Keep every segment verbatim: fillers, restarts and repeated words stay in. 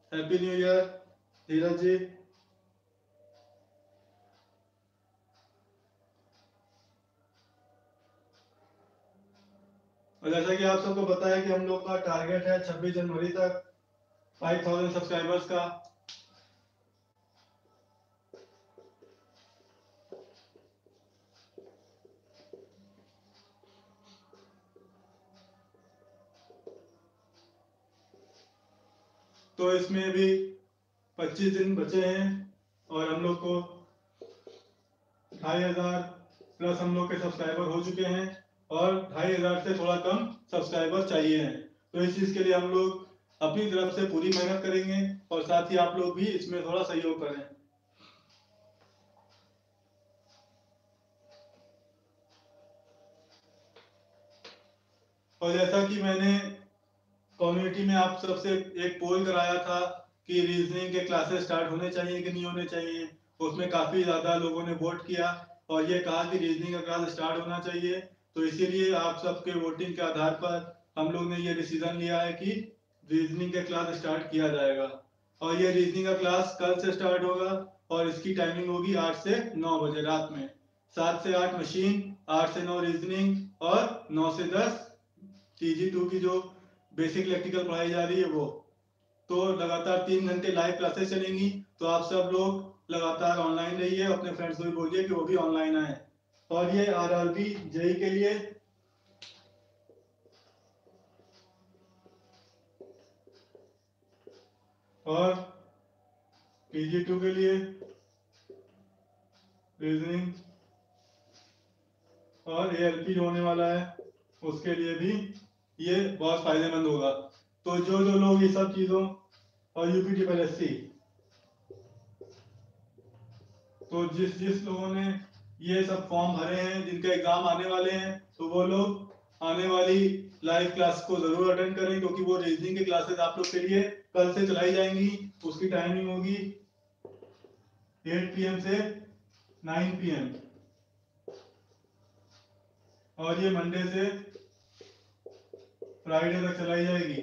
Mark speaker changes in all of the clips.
Speaker 1: Happy new year Dheeraj ji. और जैसा कि आप सबको पता है कि हम लोग का टारगेट है छब्बीस जनवरी तक पाँच हज़ार सब्सक्राइबर्स का। तो इसमें भी पच्चीस दिन बचे हैं और हम लोग को ढाई हजार प्लस हम लोग के सब्सक्राइबर हो चुके हैं और ढाई हजार से थोड़ा कम सब्सक्राइबर चाहिए हैं। तो इस चीज़ के लिए हम लोग अपनी तरफ से पूरी मेहनत करेंगे और साथ ही आप लोग भी इसमें थोड़ा सहयोग करें। और जैसा कि मैंने कम्युनिटी में आप सबसे एक पोल कराया था कि रीजनिंग के क्लासेस स्टार्ट होने चाहिए कि नहीं होने चाहिए, उसमें काफ़ी ज़्यादा लोगों ने वोट किया और ये कहा कि रीजनिंग का क्लास स्टार्ट होना चाहिए। तो इसीलिए आप सबके वोटिंग के आधार पर हम लोग ने ये डिसीजन लिया है कि रीजनिंग का क्लास स्टार्ट किया जाएगा। और ये रीजनिंग का क्लास कल से स्टार्ट होगा और इसकी टाइमिंग होगी आठ से नौ बजे रात में। सात से आठ मशीन, आठ से नौ रीजनिंग और नौ से दस टी जी टू की जो बेसिक इलेक्ट्रिकल पढ़ाई जा रही है वो। तो लगातार तीन घंटे लाइव क्लासेस चलेंगी। तो आप सब लोग लगातार ऑनलाइन रहिए, अपने फ्रेंड्स को भी बोलिए कि वो भी ऑनलाइन आए। और ये आर आर बी जेई के लिए और टी जी टू के लिए रीजनिंग और ए एल पी जो होने वाला है उसके लिए भी ये बहुत फायदेमंद होगा। तो जो जो लोग ये सब चीज़ों और U P T P L C, तो जिस जिस लोगों ने ये सब फॉर्म भरे हैं जिनके एग्जाम आने वाले हैं, तो वो लोग आने वाली लाइव क्लास को जरूर अटेंड करें क्योंकि वो रीजनिंग की क्लासेस आप लोग के लिए कल से चलाई जाएंगी। उसकी टाइमिंग होगी आठ पी एम से नौ पी एम और ये मंडे से फ्राइडे तक चलाई जाएगी।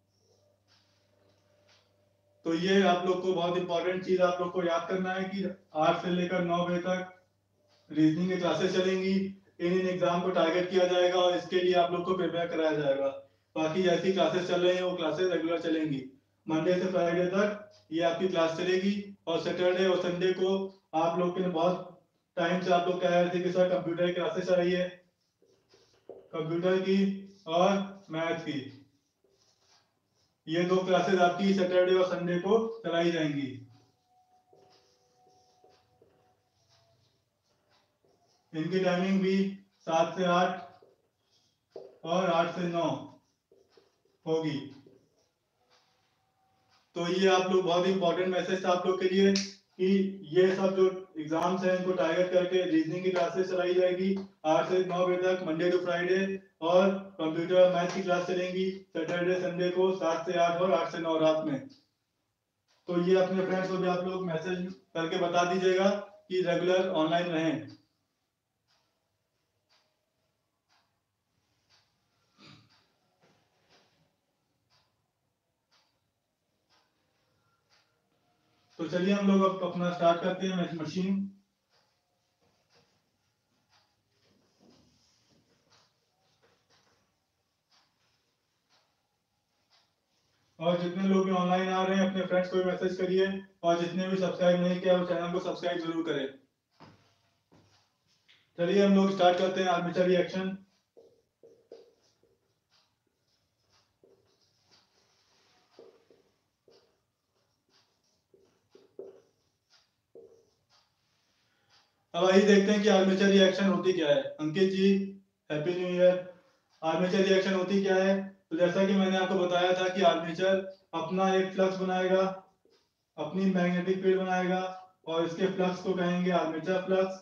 Speaker 1: तो ये आप लोग को बहुत इंपॉर्टेंट चीज आप लोग को याद करना है कि आठ से लेकर नौ बजे तक रीजनिंग की क्लासेस चलेंगी। इन इन एग्जाम को टारगेट किया जाएगा और इसके लिए आप लोग को प्रिपेयर कराया जाएगा। बाकी जैसी क्लासेस चल रही हैं वो क्लासेस रेगुलर चलेंगी। मंडे से फ्राइडे तक ये आपकी क्लास चलेगी और सैटरडे और संडे को आप लोग के बहुत टाइम से आप लोग कह रहे थे कि सर कंप्यूटर की क्लासेस चाहिए, कंप्यूटर की और मैथ की, ये दो क्लासेस आपकी सैटरडे और संडे को चलाई जाएंगी। इनकी टाइमिंग भी सात से आठ और आठ से नौ होगी। तो ये आप लोग बहुत इंपॉर्टेंट मैसेज था आप लोग के लिए कि ये सब जो एग्जाम्स हैं इनको टारगेट करके रीजनिंग की क्लासेस चलाई जाएगी आठ से नौ बजे तक मंडे टू फ्राइडे और कंप्यूटर और मैथ की क्लास चलेंगी सैटरडे संडे को सात से आठ और आठ से नौ रात में। तो ये अपने फ्रेंड्स को भी आप लोग मैसेज करके बता दीजिएगा कि रेगुलर ऑनलाइन रहें। तो चलिए हम लोग अब अपना स्टार्ट करते हैं मशीन। और जितने लोग भी ऑनलाइन आ रहे हैं अपने फ्रेंड्स को भी मैसेज करिए और जितने भी सब्सक्राइब नहीं किया वो चैनल को सब्सक्राइब जरूर करें। चलिए हम लोग स्टार्ट करते हैं आर्मेचर रिएक्शन। अब आइए देखते हैं कि आर्मेचर रिएक्शन होती क्या है। Ankit ji happy new year. Armature reaction होती क्या है? तो जैसा कि मैंने आपको बताया था कि आर्मेचर अपना एक फ्लक्स बनाएगा, अपनी मैग्नेटिक फील्ड बनाएगा और इसके फ्लक्स को कहेंगे आर्मेचर फ्लक्स।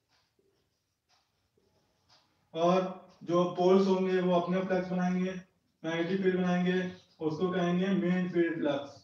Speaker 1: और जो पोल्स होंगे वो अपने फ्लक्स बनाएंगे, मैग्नेटिक फील्ड बनाएंगे, उसको कहेंगे मेन फील्ड फ्लक्स।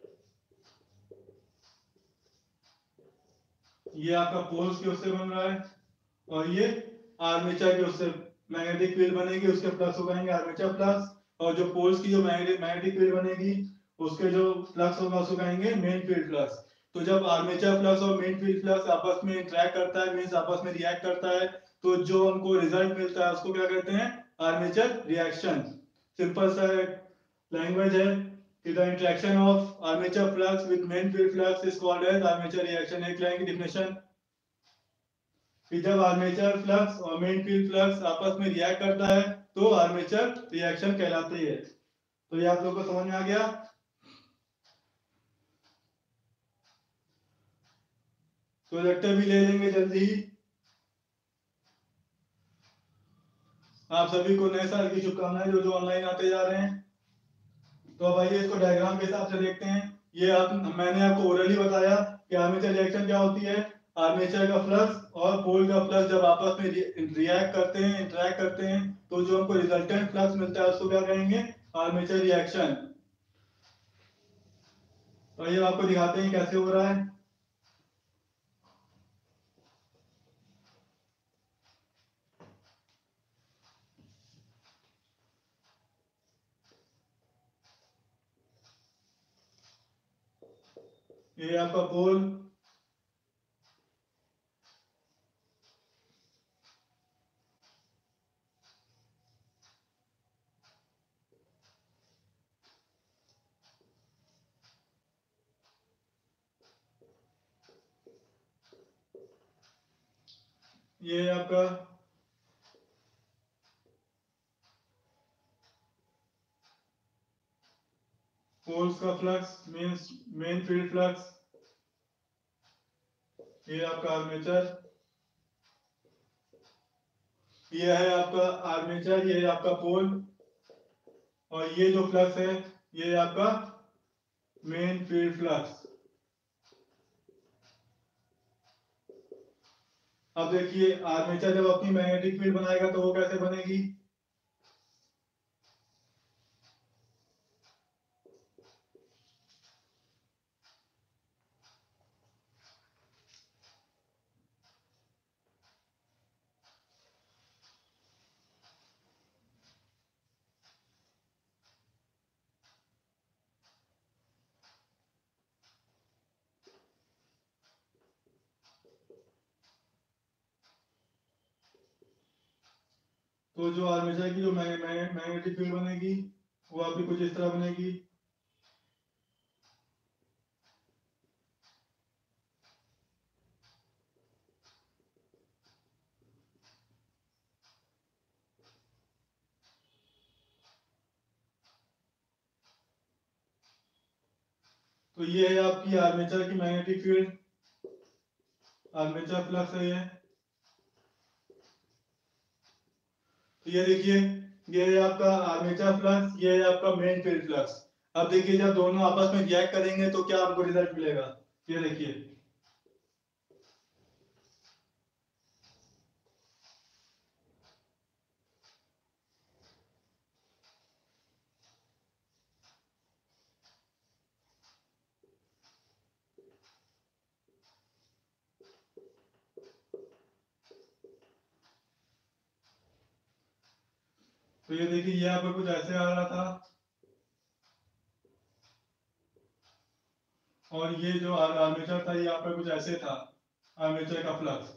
Speaker 1: ये आपका पोल्स के उससे बन रहा है और ये आर्मेचर के उससे मैग्नेटिक फील्ड बनेगी, उसके फ्लक्स को कहेंगे आर्मेचर फ्लक्स। और जो पोल्स की जो मैग्नेटिक फील्ड बनेगी उसके जो फ्लक्स होगा उसको कहेंगे मेन फील्ड फ्लक्स। तो जब आर्मेचर फ्लक्स और मेन फील्ड फ्लक्स आपस में इंटरेक्ट करता है, मींस आपस में रिएक्ट करता है, तो जो हमको रिजल्ट मिलता है उसको क्या कहते हैं? Armature reaction. सिंपल सा लैंग्वेज है कि the interaction of armature flux with main field flux is called as armature reaction. एक लाइन की डेफिनेशन कि जब आर्मेचर फ्लक्स और मेन फील्ड फ्लक्स आपस में रिएक्ट करता है तो आर्मेचर रिएक्शन कहलाती है। तो ये आप लोगों को समझ में आ गया। तो लेक्चर भी ले लेंगे जल्दी ही। आप सभी को नए साल की शुभकामनाएं जो जो ऑनलाइन आते जा रहे हैं। तो अब आइए इसको डायग्राम के हिसाब से देखते हैं। ये आप मैंने आपको ओरली बताया कि आर्मेचर रिएक्शन क्या होती है। आर्मेचर का फ्लक्स और पोल का फ्लक्स जब आपस में रिएक्ट करते हैं, इंटरेक्ट करते हैं, तो जो हमको रिजल्टेंट फ्लक्स मिलता है उसको क्या कहेंगे? Armature reaction. तो ये आपको दिखाते हैं कैसे हो रहा है। ये आपका पोल, ये आपका पोल्स का flux, means main field flux. ये आपका आर्मेचर, ये है आपका आर्मेचर, ये है आपका पोल, और ये जो फ्लक्स है ये आपका मेन फील्ड फ्लक्स। अब देखिए आर्मेचर जब अपनी मैग्नेटिक फील्ड बनाएगा तो वो कैसे बनेगी? तो जो आर्मेचर की जो मैग्नेटिक फील्ड बनेगी वो आपकी कुछ इस तरह बनेगी। तो ये है आपकी आर्मेचर की मैग्नेटिक फील्ड, आर्मेचर फ्लक्स है ये। तो ये देखिए ये है आपका आर्मेचर फ्लक्स, ये है आपका मेन फील्ड फ्लक्स। अब देखिए जब दोनों आपस में रिएक्ट करेंगे तो क्या आपको रिजल्ट मिलेगा? ये देखिए तो ये देखिए ये यहाँ पर कुछ ऐसे आ रहा था, और ये जो आर्मेचर था ये यहाँ पर कुछ ऐसे था, आर्मेचर का फ्लक्स।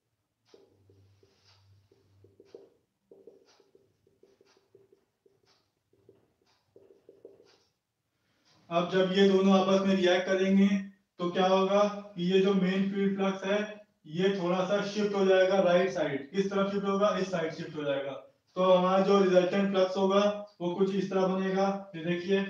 Speaker 1: अब जब ये दोनों आपस में रिएक्ट करेंगे तो क्या होगा कि ये जो मेन फील्ड फ्लक्स है ये थोड़ा सा शिफ्ट हो जाएगा राइट साइड। किस तरफ शिफ्ट होगा? इस साइड शिफ्ट हो जाएगा। तो हमारा जो रिजल्टेंट फ्लक्स होगा वो कुछ इस तरह बनेगा। ये देखिए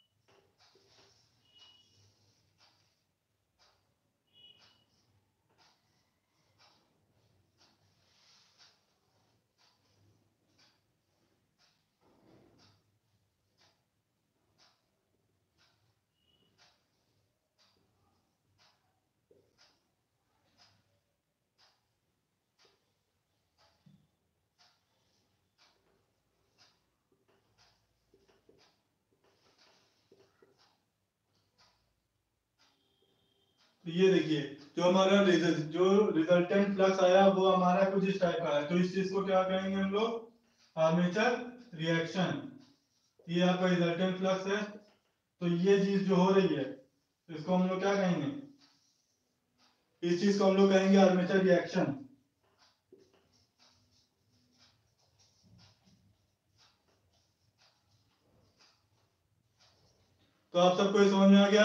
Speaker 1: तो ये देखिए जो हमारा रिजल्ट जो रिजल्टेंट फ्लक्स आया वो हमारा कुछ इस टाइप का है। तो इस चीज को क्या कहेंगे हम लोग? Armature reaction. ये आपका रिजल्टेंट फ्लक्स है। तो ये चीज जो हो रही है इसको हम लोग क्या कहेंगे, इस चीज को हम लोग कहेंगे आर्मेचर रिएक्शन। तो आप सबको समझ में आ गया।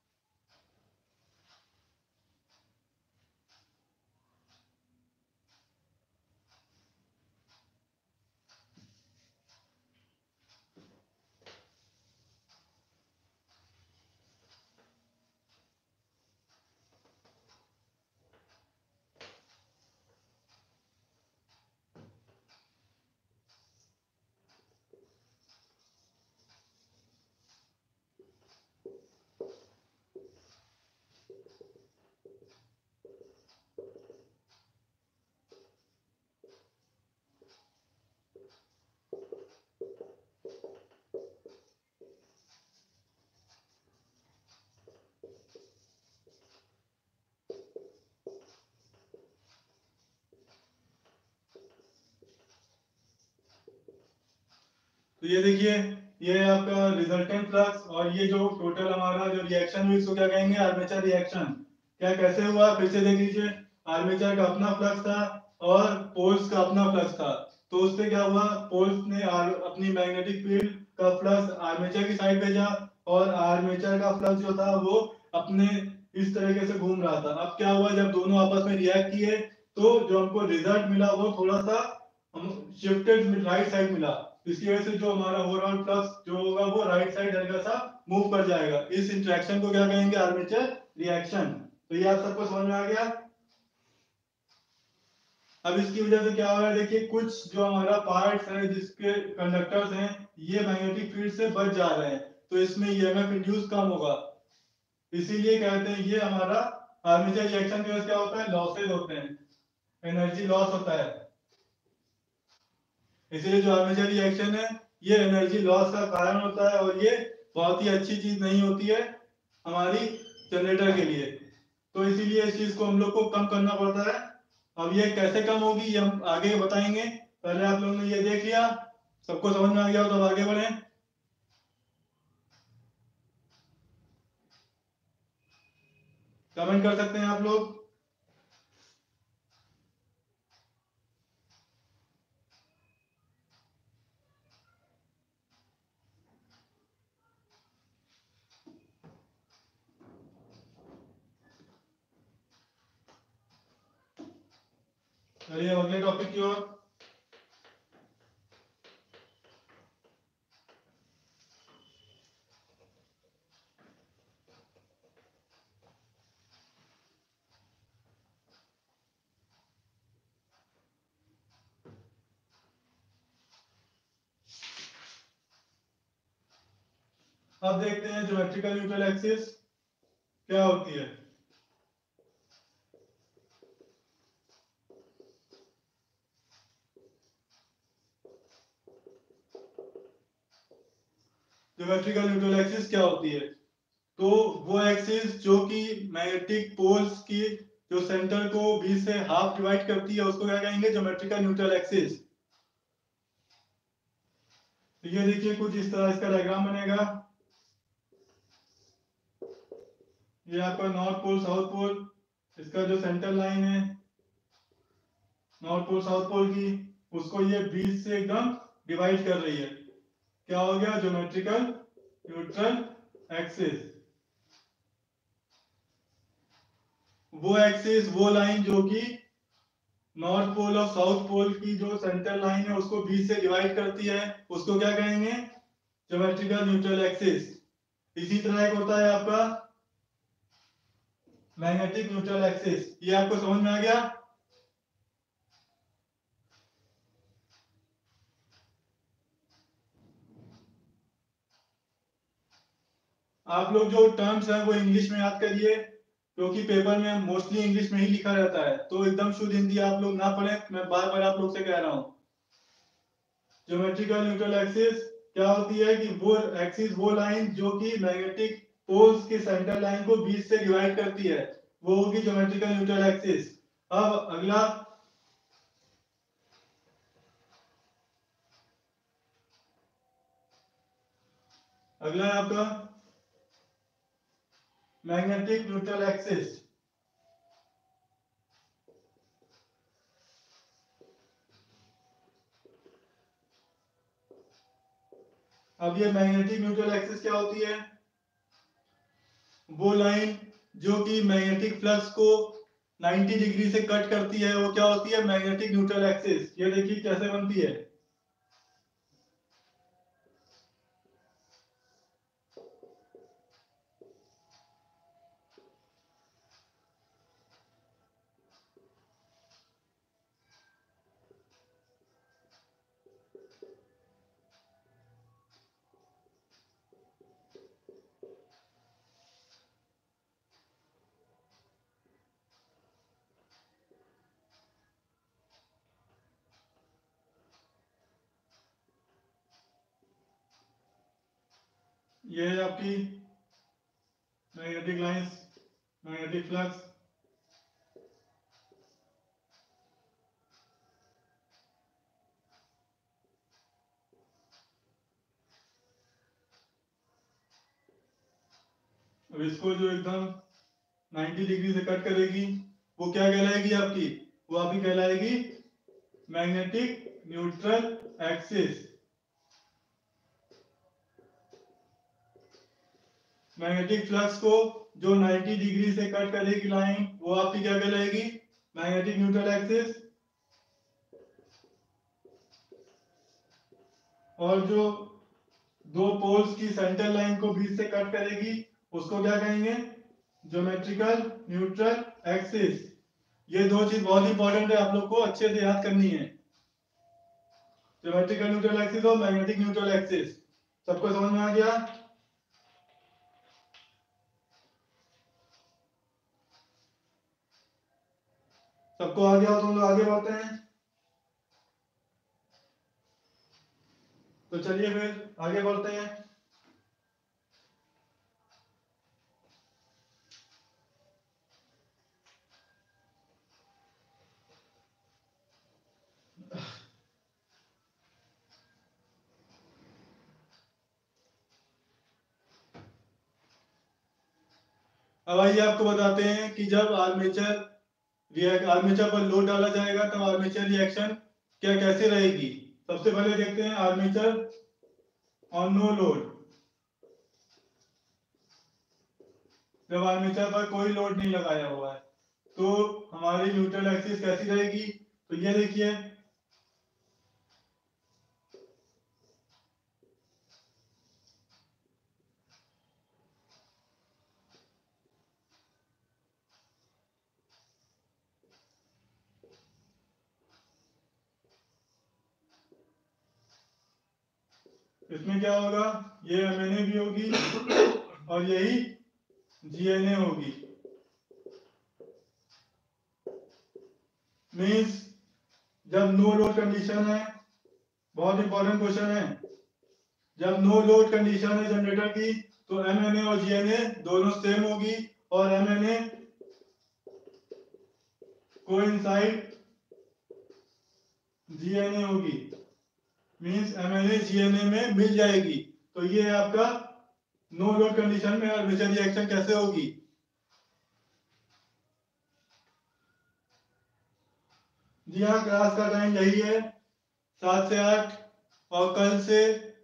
Speaker 1: तो ये देखिए, ये आपका रिजल्टेंट फ्लक्स और ये जो टोटल हमारा जो रिएक्शन हुई इसको क्या कहेंगे, आर्मेचर रिएक्शन। क्या कैसे हुआ फिर से देख लीजिए, आर्मेचर का अपना फ्लक्स था और पोल्स का अपना फ्लक्स था। तो उससे क्या हुआ, पोल्स ने अपनी मैग्नेटिक फील्ड का फ्लक्स आर्मेचर की साइड भेजा और आर्मेचर का फ्लक्स जो था वो अपने इस तरीके से घूम रहा था। अब क्या हुआ, जब दोनों आपस में रिएक्ट किए तो जो हमको रिजल्ट मिला वो थोड़ा सा शिफ्टेड राइट साइड मिला। इसकी वजह से जो हमारा ओवरऑल फ्लक्स जो होगा वो राइट साइड हल्का सा मूव कर जाएगा। इस इंटरेक्शन को क्या कहेंगे, आर्मेचर रिएक्शन। तो ये आप सबको समझ में आ गया। अब इसकी वजह से क्या हो रहा है, देखिए कुछ जो हमारा पार्ट्स है जिसके कंडक्टर्स हैं ये मैग्नेटिक फील्ड से बच जा रहे हैं, तो इसमें ईएमएफ इंड्यूस कम होगा। इसीलिए कहते हैं ये हमारा आर्मेचर रिएक्शन की वजह से क्या होता है, लॉसेज होते हैं, एनर्जी लॉस होता है। इसलिए जो आर्मेचर रिएक्शन है ये एनर्जी लॉस का कारण होता है और ये बहुत ही अच्छी चीज नहीं होती है हमारी जनरेटर के लिए। तो इसीलिए इस चीज को हम लोग को कम करना पड़ता है। अब ये कैसे कम होगी ये हम आगे बताएंगे। पहले आप लोगों ने ये देख लिया, सबको समझ में आ गया हो तो अब आगे बढ़े। कमेंट कर सकते हैं आप लोग। चलिए अब अगले टॉपिक की ओर। अब देखते हैं ज्योमेट्रिकल न्यूट्रल एक्सिस क्या होती है। ज्योमेट्रिकल न्यूट्रल एक्सिस क्या होती है, तो वो एक्सिस जो कि मैग्नेटिक पोल्स की जो सेंटर को बीच से हाफ डिवाइड करती है उसको क्या कहेंगे, ज्योमेट्रिकल न्यूट्रल एक्सिस। तो ये देखिए कुछ इस तरह इसका डायग्राम बनेगा। ये आपका नॉर्थ पोल साउथ पोल, इसका जो सेंटर लाइन है नॉर्थ पोल साउथ पोल की उसको ये बीच से एकदम डिवाइड कर रही है। क्या हो गया, ज्योमेट्रिकल न्यूट्रल एक्सिस। वो एक्सिस वो लाइन जो कि नॉर्थ पोल और साउथ पोल की जो सेंटर लाइन है उसको बीच से डिवाइड करती है उसको क्या कहेंगे, ज्योमेट्रिकल न्यूट्रल एक्सिस। इसी तरह एक होता है आपका मैग्नेटिक न्यूट्रल एक्सिस। ये आपको समझ में आ गया। आप लोग जो टर्म्स हैं वो इंग्लिश में याद करिए क्योंकि पेपर में मोस्टली इंग्लिश में ही लिखा रहता है, तो एकदम शुद्ध हिंदी आप लोग ना पढ़ें, मैं बार बार आप लोग से कह रहा हूं। ज्योमेट्रिकल न्यूट्रल एक्सिस क्या होती है कि वो एक्सिस वो लाइन जो कि मैग्नेटिक पोल्स की सेंटर लाइन को बीच से डिवाइड करती है वो होगी ज्योमेट्रिकल न्यूट्रल एक्सिस। अब अगला अगला है आपका मैग्नेटिक न्यूट्रल एक्सिस। अब ये मैग्नेटिक न्यूट्रल एक्सिस क्या होती है? वो लाइन जो कि मैग्नेटिक फ्लक्स को नब्बे डिग्री से कट करती है, वो क्या होती है? Magnetic neutral axis. ये देखिए कैसे बनती है। ये है आपकी मैग्नेटिक लाइंस, मैग्नेटिक फ्लक्स। अब इसको जो एकदम नब्बे डिग्री से कट करेगी वो क्या कहलाएगी आपकी? वो आपकी कहलाएगी magnetic neutral axis. Magnetic flux को जो नब्बे डिग्री से कट करेगी लाइन, वो आपकी क्या कहलाएगी? Magnetic neutral axis. और जो दो पोल्स की सेंटर लाइन को बीच से कट करेगी उसको क्या कहेंगे? Geometrical neutral axis. ये दो चीज बहुत इंपॉर्टेंट है, आप लोग को अच्छे से याद करनी है। ज्योमेट्रिकल न्यूट्रल एक्सिस और मैग्नेटिक न्यूट्रल एक्सिस। सबको समझ में आ गया? सबको आ गया हो तो हम लोग आगे बढ़ते हैं। तो चलिए फिर आगे बढ़ते हैं। अब आइए आपको बताते हैं कि जब आर्मेचर रिएक्ट आर्मेचर पर लोड डाला जाएगा तब आर्मेचर रिएक्शन क्या कैसे रहेगी। सबसे पहले देखते हैं आर्मेचर ऑन नो लोड। जब आर्मेचर पर कोई लोड नहीं लगाया हुआ है तो हमारी न्यूट्रल एक्सिस कैसी रहेगी? तो ये देखिए, इसमें क्या होगा? ये एम एन ए भी होगी और यही जी एन ए होगी। मीन्स जब नो लोड कंडीशन है, बहुत इंपॉर्टेंट क्वेश्चन है, जब नो लोड कंडीशन है जनरेटर की तो एम एन ए और जी एन ए दोनों सेम होगी और M N A coincide G N A होगी। Means M N A G N A में मिल जाएगी। तो ये है आपका नो लोड कंडीशन में आर्मेचर रिएक्शन कैसे होगी। जी हाँ, क्लास का टाइम यही है, सात से आठ। और कल से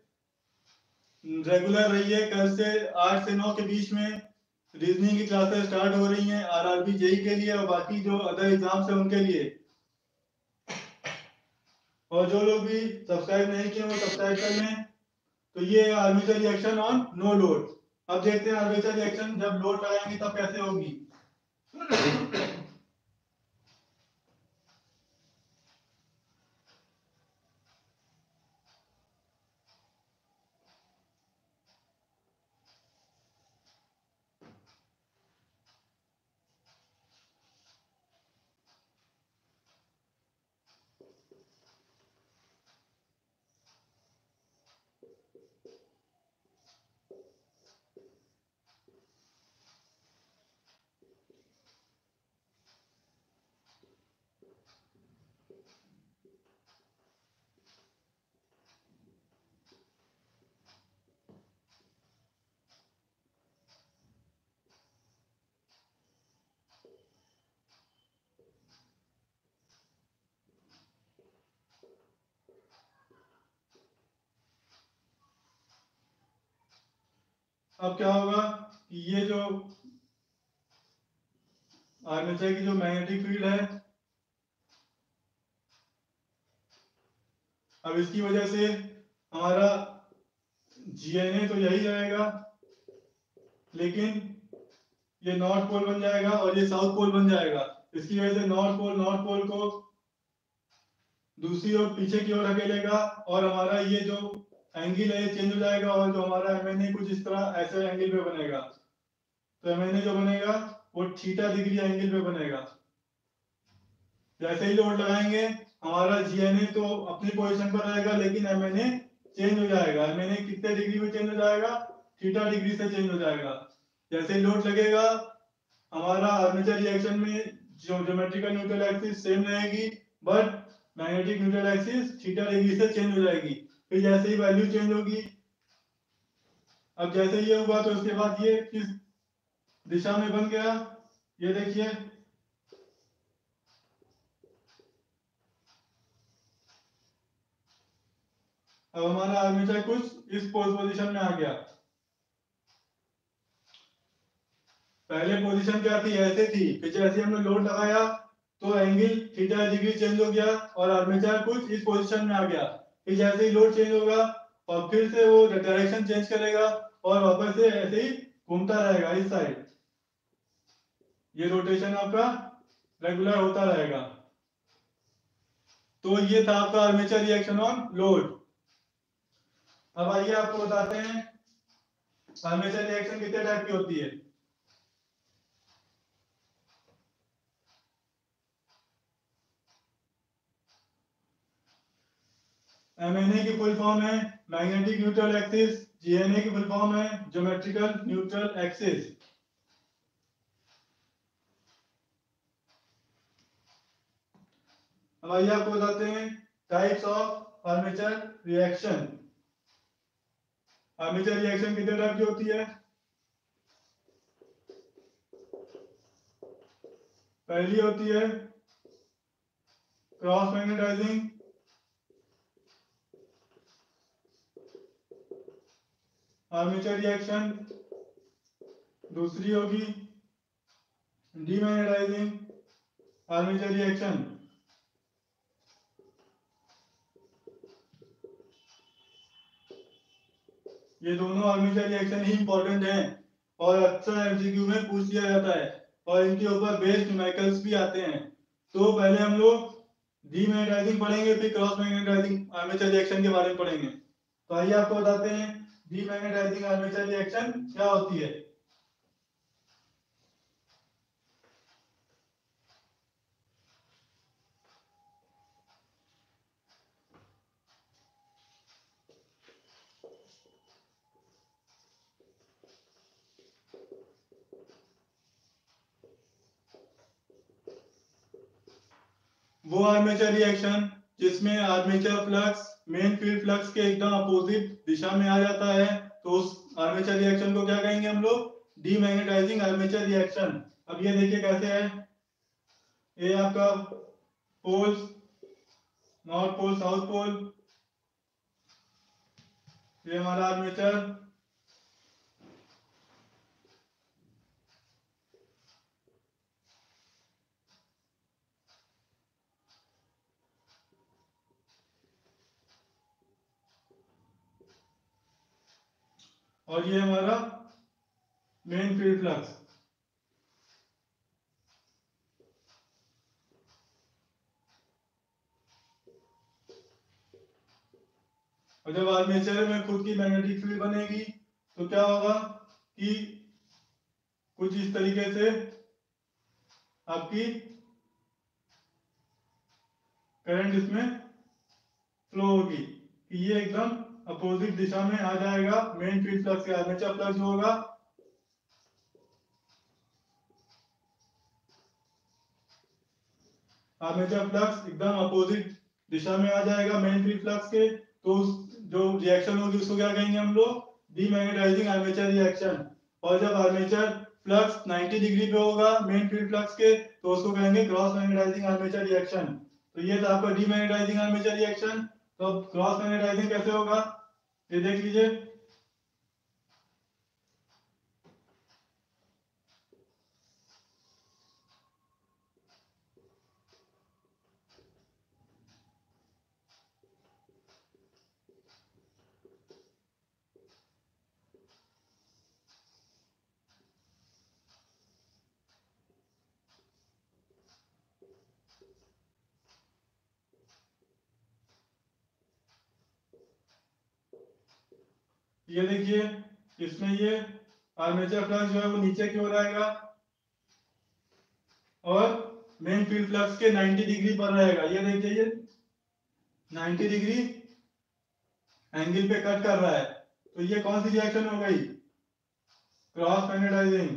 Speaker 1: रेगुलर रहिए। कल से आठ से नौ के बीच में रीजनिंग की क्लासेस स्टार्ट हो रही हैं R R B J E के लिए और बाकी जो अदर एग्जाम्स हैं उनके लिए। और जो लोग भी सब्सक्राइब नहीं किए वो सब्सक्राइब कर लें। तो ये armature reaction on no load. अब देखते हैं आर्मेचर रिएक्शन जब लोड लगाएंगे तब कैसे होगी। अब क्या होगा कि ये जो आर्मेचर की जो मैग्नेटिक फील्ड है, अब इसकी वजह से हमारा जी एन ए तो यही रहेगा, लेकिन ये नॉर्थ पोल बन जाएगा और ये साउथ पोल बन जाएगा। इसकी वजह से नॉर्थ पोल नॉर्थ पोल को दूसरी ओर पीछे की ओर धकेलेगा और हमारा ये जो एंगल है ये चेंज हो जाएगा और जो हमारा एम एन ए कुछ इस तरह ऐसे एंगल पे बनेगा। तो एम एन ए जो बनेगा वो थीटा डिग्री एंगल पे बनेगा। जैसे ही लोड लगाएंगे हमारा जी एन ए तो अपनी पोजीशन पर रहेगा, लेकिन एम एन ए चेंज हो जाएगा। एम एन ए कितने डिग्री में चेंज हो जाएगा? थीटा डिग्री से चेंज हो जाएगा। जैसे ही लोड लगेगा हमारा आर्मेचर रिएक्शन में जो ज्योमेट्रिकल न्यूट्रल एक्सिस सेम रहेगी, but magnetic neutral axis theta degree से चेंज हो जाएगी। फिर जैसे ही वैल्यू चेंज होगी, अब जैसे ये हुआ तो उसके बाद ये किस दिशा में बन गया, ये देखिए। अब हमारा आर्मेचर कुछ इस पोजीशन में आ गया। पहले पोजीशन क्या थी? ऐसे थी। फिर जैसे हमने लोड लगाया तो एंगल थीटा डिग्री चेंज हो गया और आर्मेचर कुछ इस पोजीशन में आ गया। फिर जैसे ही लोड चेंज होगा और फिर से वो डायरेक्शन चेंज करेगा और वापस से ऐसे ही घूमता रहेगा इस साइड। ये रोटेशन आपका रेगुलर होता रहेगा। तो ये था आपका आर्मेचर रिएक्शन ऑन लोड। अब आइए आपको बताते हैं आर्मेचर रिएक्शन कितने टाइप की होती है। एम एन ए की फुल फॉर्म है magnetic neutral axis, G N A की फुल फॉर्म है ज्योमेट्रिकल न्यूट्रल एक्सिस। अब आइए आपको बताते हैं types of armature reaction. Armature reaction कितने टाइप की होती है? पहली होती है क्रॉस मैग्नेटाइजिंग, आर्मेचर रिएक्शन। दूसरी होगी डीमैग्नेटाइजिंग आर्मेचर रिएक्शन। ये दोनों आर्मेचर रिएक्शन ही इंपॉर्टेंट हैं और अक्सर एमसीक्यू में पूछ लिया जाता है और इनके ऊपर बेस्ड न्यूमेरिकल्स भी आते हैं। तो पहले हम लोग डीमैग्नेटाइजिंग पढ़ेंगे, फिर क्रॉस मैग्नेटाइजिंग आर्मेचर रिएक्शन के बारे में पढ़ेंगे। तो आइए आपको बताते हैं डीमैग्नेटाइजिंग आर्मेचर रिएक्शन क्या होती है। वो आर्मेचर रिएक्शन जिसमें armature flux main field flux के एकदम अपोजिट दिशा में आ जाता है, तो उस आर्मेचर रिएक्शन को क्या कहेंगे हम लोग? Demagnetizing armature reaction. अब ये देखिए कैसे है। ये आपका poles, north pole south pole, ये हमारा आर्मेचर। और ये हमारा मेन फील्ड फ्लक्स। और जब आर्मेचर में खुद की मैग्नेटिक फील्ड बनेगी तो क्या होगा कि कुछ इस तरीके से आपकी करंट इसमें फ्लो होगी कि ये एकदम अपोजिट दिशा में आ जाएगा मेन फील्ड फ्लक्स के। आर्मेचर फ्लक्स जो होगा आर्मेचर फ्लक्स एकदम अपोजिट दिशा में आ जाएगा मेन फील्ड फ्लक्स के। तो जो रिएक्शन होगी उसको क्या कहेंगे हम लोग? Demagnetizing armature reaction. और जब आर्मेचर फ्लक्स नब्बे डिग्री पे होगा मेन फील्ड फ्लक्स के तो उसको कहेंगे क्रॉस मैग्नेटाइजिंग आर्मेचर रिएक्शन। तो ये था आपका डीमैग्नेटाइजिंग आर्मेचर रिएक्शन। तो अब क्रॉस मैग्नेटाइजिंग कैसे होगा ये देख लीजिए। ये देखिए इसमें ये आर्मेचर फ्लक्स जो है वो नीचे की ओर आएगा और मेन फील्ड फ्लक्स के नब्बे डिग्री पर रहेगा। ये देखिए ये नब्बे डिग्री एंगल पे कट कर रहा है, तो ये कौन सी रिएक्शन हो गई? Cross magnetizing.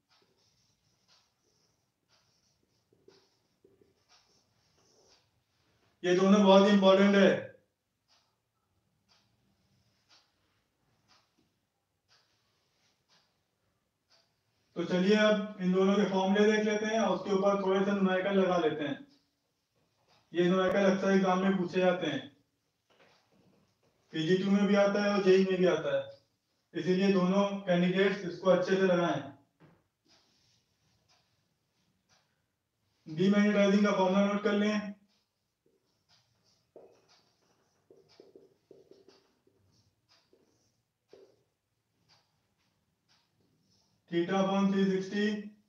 Speaker 1: ये दोनों बहुत इंपॉर्टेंट है। तो चलिए अब इन दोनों के फॉर्मूले देख लेते हैं और उसके ऊपर थोड़े से न्यूमेरिकल लगा लेते हैं। ये न्यूमेरिकल अक्सर एग्जाम में पूछे जाते हैं, टी जी टू में भी आता है और जे ई में भी आता है, इसीलिए दोनों कैंडिडेट्स इसको अच्छे से लगाएं। डीमैग्नेटाइजिंग का फॉर्मूला नोट कर लें। Theta upon three sixty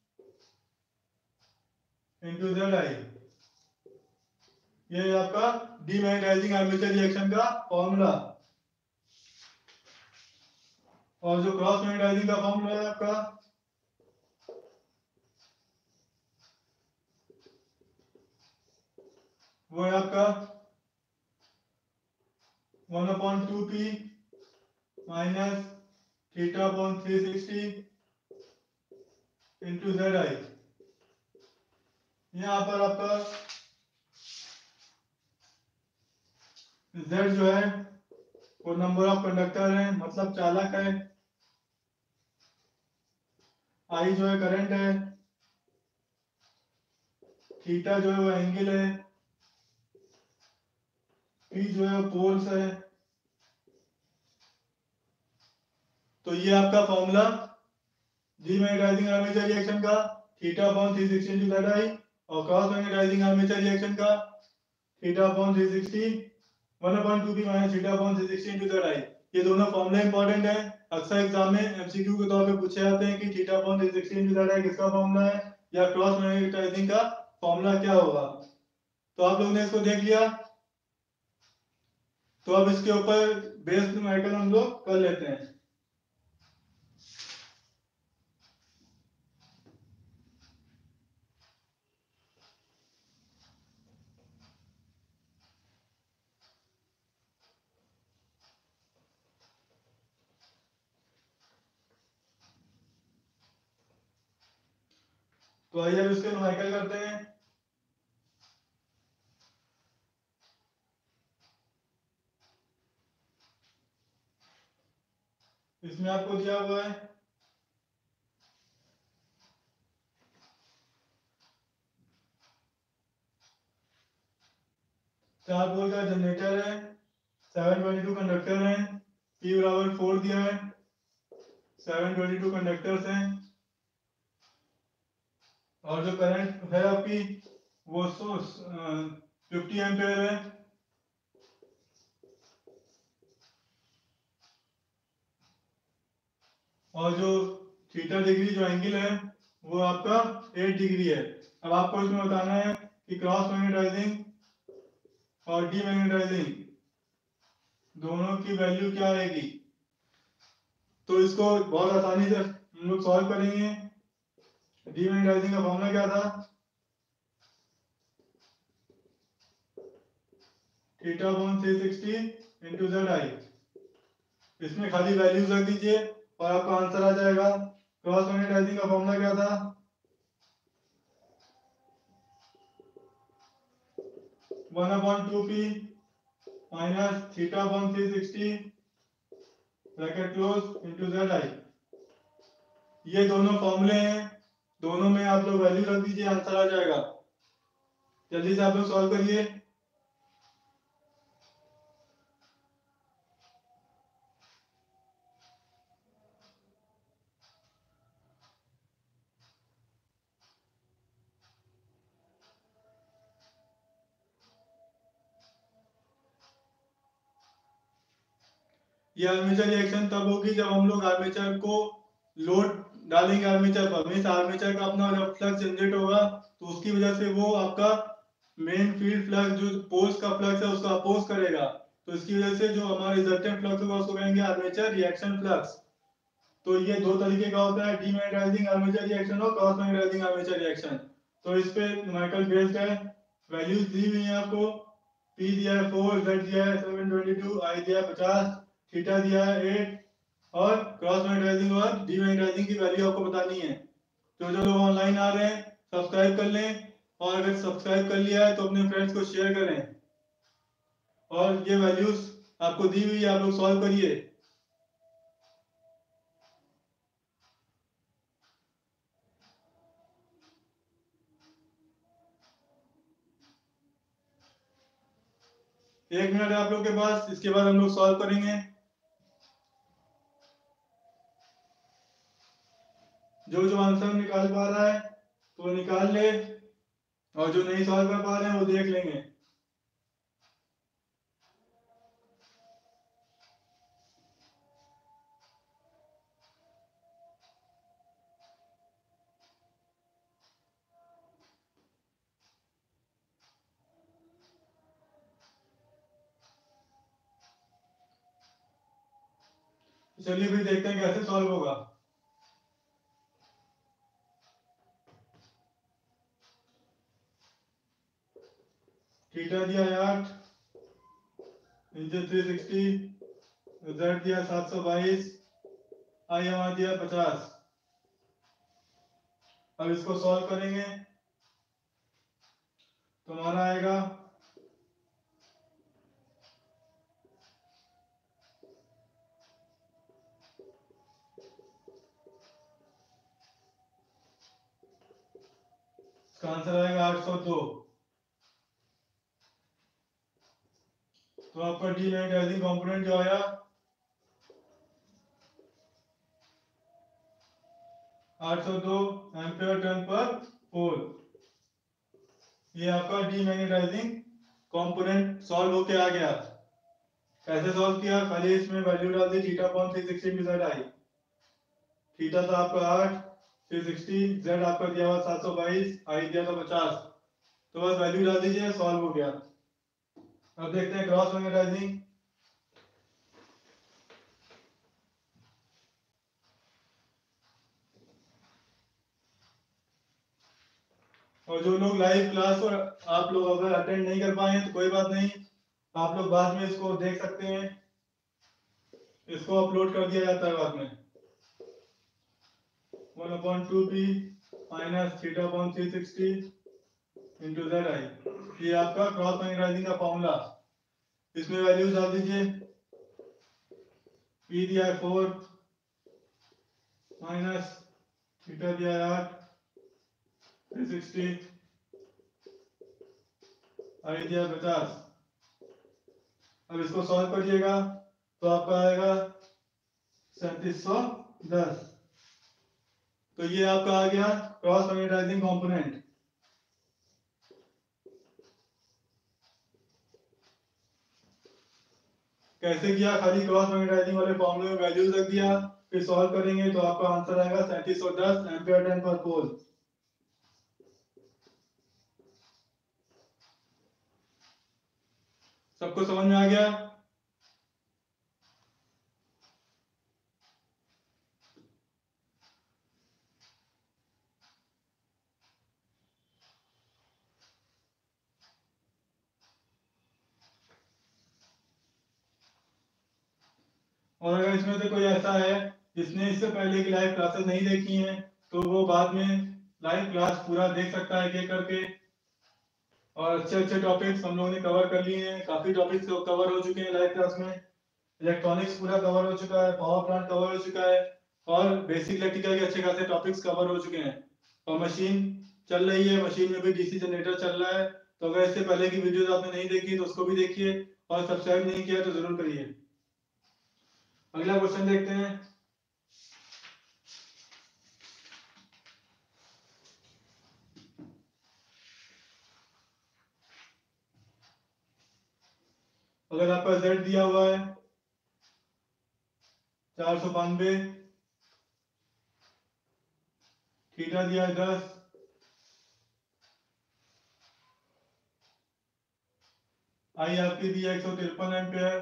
Speaker 1: into Z I. ये आपका डीमैग्नेटाइजिंग आर्मेचर रिएक्शन का फॉर्मूला। और जो क्रॉस मैग्नेटाइजिंग का फॉर्मूला है आपका वो है आपका one upon two P minus theta upon three sixty into Z I. यहाँ पर आपका Z जो है वो नंबर ऑफ कंडक्टर है, मतलब चालक है। I जो है करंट है। थीटा जो है वो एंगल है। P जो है वो पोल्स है। तो ये आपका फॉर्मूला डीमैग्नेटाइजिंग आर्मेचर रिएक्शन का theta upon three sixty into Z I और क्रॉस मैग्नेटाइजिंग आर्मेचर रिएक्शन का theta upon three sixty one upon two P minus theta upon three sixty into Z I. ये दोनों फॉर्मूले important है, अक्सर exam में MCQ के तौर पे पूछे जाते हैं कि theta upon three sixty into Z I किसका फॉर्मूला है या क्रॉस मैग्नेटाइजिंग का फॉर्मूला क्या होगा। तो आप लोगों ने इसको देख लिया, तो अब इसके ऊपर बेस न्यूमेरिकल हम लोग कर लेते हैं। तो आइए अब इसके न्यूमेरिकल करते हैं। इसमें आपको दिया हुआ है चार पोल का जनरेटर है, सेवन ट्वेंटी टू कंडक्टर है, P बराबर फोर दिया है, सेवन ट्वेंटी टू कंडक्टर्स हैं और जो करंट है आपकी वो फिफ्टी एम्पेयर है। और जो थीटा डिग्री जो एंगल है वो आपका एट डिग्री है। अब आपको इसमें बताना है कि क्रॉस मैग्नेटाइजिंग और डीमैग्नेटाइजिंग दोनों की वैल्यू क्या आएगी। तो इसको बहुत आसानी से हम लोग सॉल्व करेंगे। डीमैग्नेटाइजिंग का फॉर्मूला क्या था? Theta upon three sixty into Z I. इसमें खाली वैल्यूज रख दीजिए और आपका आंसर आ जाएगा। क्रॉस मैग्नेटाइजिंग का फॉर्मूला क्या था? One upon two P minus theta upon three sixty bracket close into Z I. ये दोनों फॉर्मूले हैं, दोनों में आप लोग वैल्यू रख दीजिए, आंसर आ जाएगा। जल्दी से आप लोग सॉल्व करिए। ये आर्मेचर रिएक्शन तब होगी जब हम लोग आर्मेचर को लोड डालेंगे आर्मेचर पर, मींस आर्मेचर का अपना जब फ्लक्स जनरेट होगा तो उसकी वजह से वो आपका मेन फील्ड फ्लक्स जो पोल्स का फ्लक्स है उसका अपोज करेगा। तो इसकी वजह से जो हमारा रिजल्टेंट फ्लक्स होगा उसको कहेंगे आर्मेचर रिएक्शन फ्लक्स। तो ये दो तरीके का होता है, डीमैग्नेटाइजिंग आर्मेचर रिएक्शन और क्रॉस मैग्नेटाइजिंग आर्मेचर रिएक्शन। तो इस पे न्यूमेरिकल बेस्ड है, वैल्यूज दी हुई है आपको। पी दिया है फोर, जेड दिया है सेवन ट्वेंटी टू, आई दिया है पचास, थीटा दिया है एट, और क्रॉस मैग्नेटाइजिंग और डीमैग्नेटाइजिंग की वैल्यू आपको बतानी है। तो जो लोग ऑनलाइन आ रहे हैं सब्सक्राइब कर लें, और अगर सब्सक्राइब कर लिया है तो अपने फ्रेंड्स को शेयर करें। और ये वैल्यूज आपको दी हुई है, आप लोग सॉल्व करिए। एक मिनट है आप लोग के पास, इसके बाद हम लोग सॉल्व करेंगे। जो जो आंसर निकाल पा रहा है तो निकाल ले, और जो नहीं सॉल्व कर पा रहे हैं वो देख लेंगे। चलिए फिर देखते हैं कैसे सॉल्व होगा। थीटा दिया है आठ इंटू थ्री सिक्सटी, जेड दिया सात सौ बाईस, आई हमारा दिया पचास। अब इसको सॉल्व करेंगे तो हमारा आएगा इसका आंसर आएगा आठ सौ दो। तो आपका डीमैग्नेटाइजिंग कंपोनेंट जो आया आठ सौ दो एम्पीयर टर्न पर पोल, ये आपका डीमैग्नेटाइजिंग कंपोनेंट सॉल्व होके आ गया। कैसे सॉल्व किया, खाली इसमें वैल्यू डाल दी, थीटा अपॉन थ्री सिक्सटी की जेड आई। थीटा था आपका आठ, थ्री सिक्सटी, जेड आपका दिया हुआ सात सौ बाईस, आई दिया था पचास। तो बस वैल्यू डाल दीजिए, सॉल्व हो गया। अब देखते हैं क्रॉस मैग्नेटाइजिंग। और जो लोग लाइव क्लास और आप लोग अगर अटेंड नहीं कर पाए तो कोई बात नहीं, आप लोग बाद में इसको देख सकते हैं, इसको अपलोड कर दिया जाता है बाद में। One upon two P minus theta upon three sixty into Z I, ये आपका क्रॉस मैग्नेटाइजिंग का फॉर्मूला। इसमें वैल्यूज डाल दीजिए। पी दिया है फोर माइनस थीटा दिया है आठ, थ्री सिक्सटी, आई दिया पचास। अब इसको सॉल्व करिएगा तो आपका आएगा सैंतीस सौ दस। तो ये आपका आ गया क्रॉस मैग्नेटाइजिंग कंपोनेंट। कैसे किया, खाली क्रॉस मैग्नेटाइजिंग वाले फॉर्मूले में वैल्यूज रख दिया, फिर सॉल्व करेंगे तो आपका आंसर आएगा सैंतीस सौ दस एम्पीयर टर्न पर पोल। सबको समझ में आ गया? और अगर इसमें से कोई ऐसा है जिसने इससे पहले की लाइव क्लासेस नहीं देखी हैं तो वो बाद में लाइव क्लास पूरा देख सकता है एक एक करके। और अच्छे अच्छे टॉपिक्स हम लोगों ने कवर कर लिए हैं, काफी टॉपिक्स कवर हो चुके हैं लाइव क्लास में। इलेक्ट्रॉनिक्स पूरा कवर हो चुका है, पावर प्लांट कवर हो चुका है, और बेसिक इलेक्ट्रिकल के अच्छे खासे टॉपिक्स कवर हो चुके हैं। और मशीन चल रही है, मशीन में भी डीसी जनरेटर चल रहा है। तो अगर इससे पहले की वीडियोस आपने नहीं देखी तो उसको भी देखिए, और सब्सक्राइब नहीं किया तो जरूर करिए। अगला क्वेश्चन देखते हैं। अगर आपका जेड दिया हुआ है चार सौ बानवे, थीटा दिया है दस, आई आपकी दी है एक सौ तिरपन एम्पियर,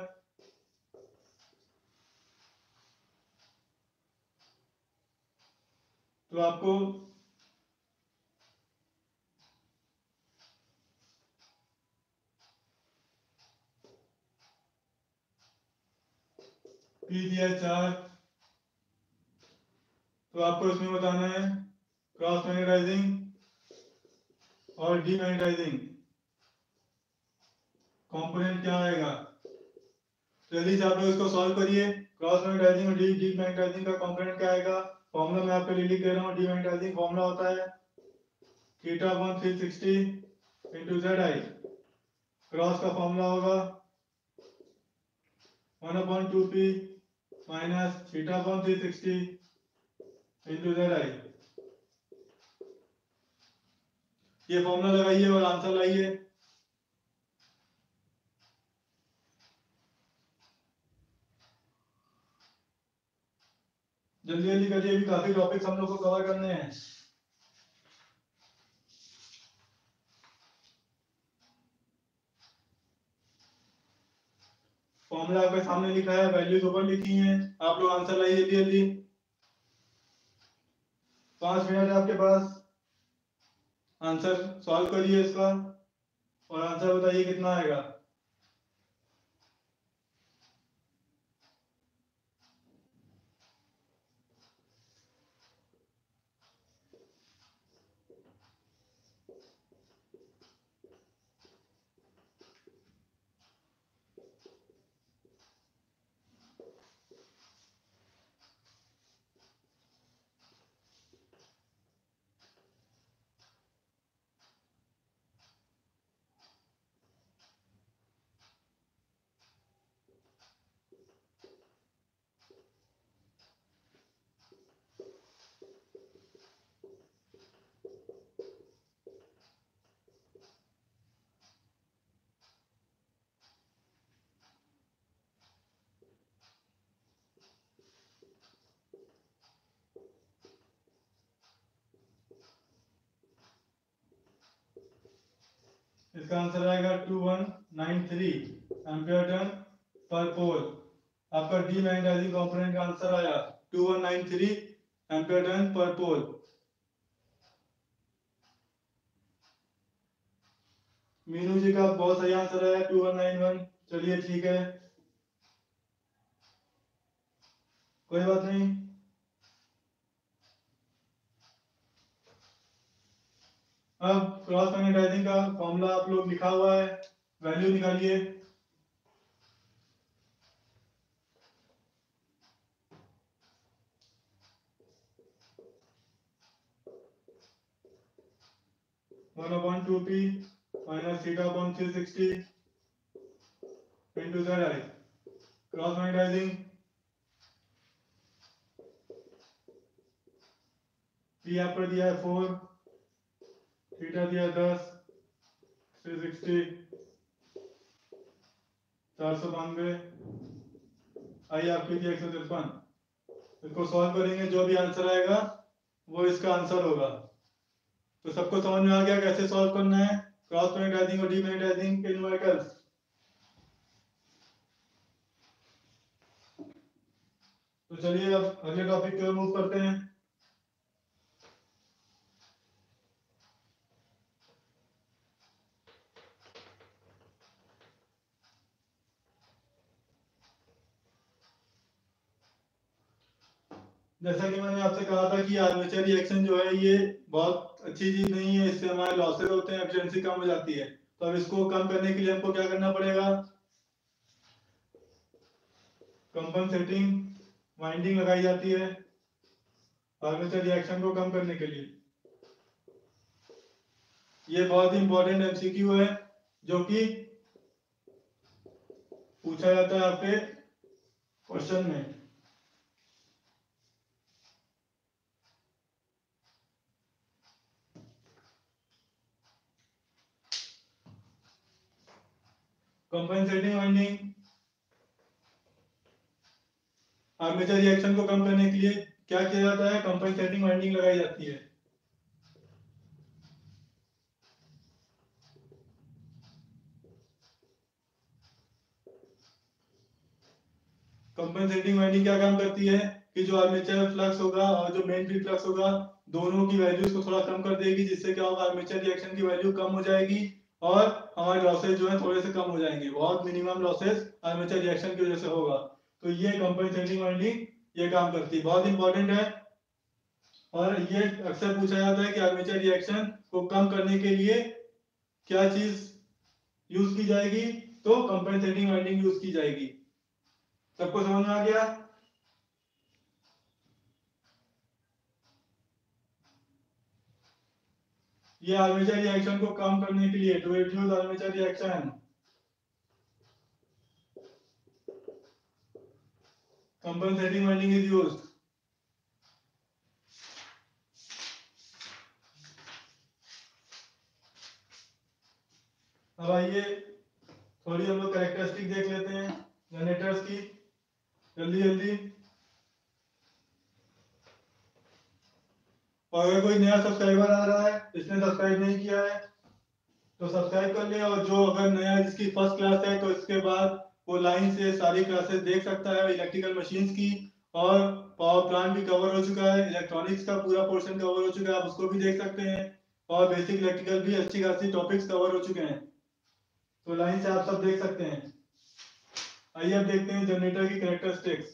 Speaker 1: तो आपको पी दिया चार, तो आपको इसमें बताना है क्रॉस मैग्नेटाइजिंग और डीमैग्नेटाइजिंग कंपोनेंट क्या आएगा। जल्दी से आप लोग इसको सॉल्व करिए। क्रॉस मैग्नेटाइजिंग और डी डीमैग्नेटाइजिंग का कंपोनेंट क्या आएगा। फॉर्मूला मैं आपके लिए लिख दे रहा हूँ। डीमैग्नेटाइजिंग फॉर्मूला होता है theta upon three sixty into Z I. Cross का फॉर्मूला होगा one upon two P minus theta upon three sixty into Z I. ये फॉर्मूला लगाइए और आंसर लाइए। जल्दी जल्दी करिए, अभी काफी टॉपिक्स हम लोग को कवर करने हैं। फॉर्मूला आपके सामने लिखा है, वैल्यूज ऊपर लिखी हैं, आप लोग आंसर लाइए जल्दी जल्दी। पांच मिनट है आपके पास, आंसर सॉल्व करिए इसका और आंसर बताइए कितना आएगा। इसका आंसर आएगा two one nine three ampere turn per pole. आपका डीमैग्नेटाइजिंग कंपोनेंट का आंसर आया two one nine three ampere turn per pole. Meenu जी का बहुत सही आंसर आया टू वन नाइन वन। चलिए ठीक है, कोई बात नहीं। अब क्रॉस मैग्नेटाइजिंग का फॉर्मूला आप लोग लिखा हुआ है, वैल्यू निकालिए। One upon two P minus theta upon three sixty into Z I. Cross magnetizing P आपको दिया है फोर, थीटा दिया दस, थ्री सिक्सटी चार सौ बानवे, आई आपकी थी एक सौ तिरपन। इसको सॉल्व करेंगे, जो भी आंसर आएगा वो इसका आंसर होगा। तो सबको समझ में आ गया कैसे सॉल्व करना है क्रॉस मैग्नेटाइजिंग और डीमैग्नेटाइजिंग के न्यूमेरिकल्स। तो चलिए अब अगले टॉपिक की ओर मूव करते हैं। जैसा कि मैंने आपसे कहा था कि आर्मेचर रिएक्शन जो है ये बहुत अच्छी चीज नहीं है, इससे हमारे लॉसेस होते हैं, एफिशिएंसी कम हो जाती है। तो अब इसको कम करने के लिए हमको क्या करना पड़ेगा, कंपनसेटिंग वाइंडिंग लगाई जाती है आर्मेचर रिएक्शन को कम करने के लिए। ये बहुत ही इंपॉर्टेंट एमसीक्यू है जो कि पूछा जाता है आपके क्वेश्चन में। कंपनसेटिंग वाइंडिंग आर्मेचर रिएक्शन को कम करने के लिए क्या किया जाता है, कंपनसेटिंग वाइंडिंग लगाई जाती है। कंपनसेटिंग वाइंडिंग क्या काम करती है कि जो आर्मेचर फ्लक्स होगा और जो मेन फील्ड फ्लक्स होगा दोनों की वैल्यूज को थोड़ा कम कर देगी, जिससे क्या होगा आर्मेचर रिएक्शन की वैल्यू कम हो जाएगी और हमारे लॉसेस जो है थोड़े से कम हो जाएंगे, बहुत मिनिमम लॉसेस आर्मेचर रिएक्शन की वजह से होगा। तो ये कंपनसेटिंग वाइंडिंग ये काम करती है, बहुत इंपॉर्टेंट है। और ये अक्सर पूछा जाता है कि आर्मेचर रिएक्शन को कम करने के लिए क्या चीज यूज की जाएगी, तो कंपनसेटिंग वाइंडिंग यूज की जाएगी। सबको समझ में आ गया? ये आर्मेचर रिएक्शन को कम करने के लिए, to reduce armature reaction, compensating winding is used. अब आइए थोड़ी हम लोग कैरेक्टरिस्टिक देख लेते हैं जनरेटर्स की, जल्दी जल्दी। और अगर कोई नया सब्सक्राइबर आ रहा है, इसने सब्सक्राइब नहीं किया है तो सब्सक्राइब कर ले, और जो अगर नया जिसकी फर्स्ट क्लास है तो इसके बाद वो लाइन से सारी क्लासेस देख सकता है इलेक्ट्रिकल मशीन्स की, और पावर प्लांट भी कवर हो चुका है, इलेक्ट्रॉनिक्स का पूरा पोर्शन कवर हो चुका है, आप उसको भी देख सकते हैं, और बेसिक इलेक्ट्रिकल भी अच्छी खासी टॉपिक्स कवर हो चुके हैं, तो लाइन से आप सब देख सकते हैं। आइए अब देखते हैं जनरेटर की कैरेक्टरिस्टिक्स।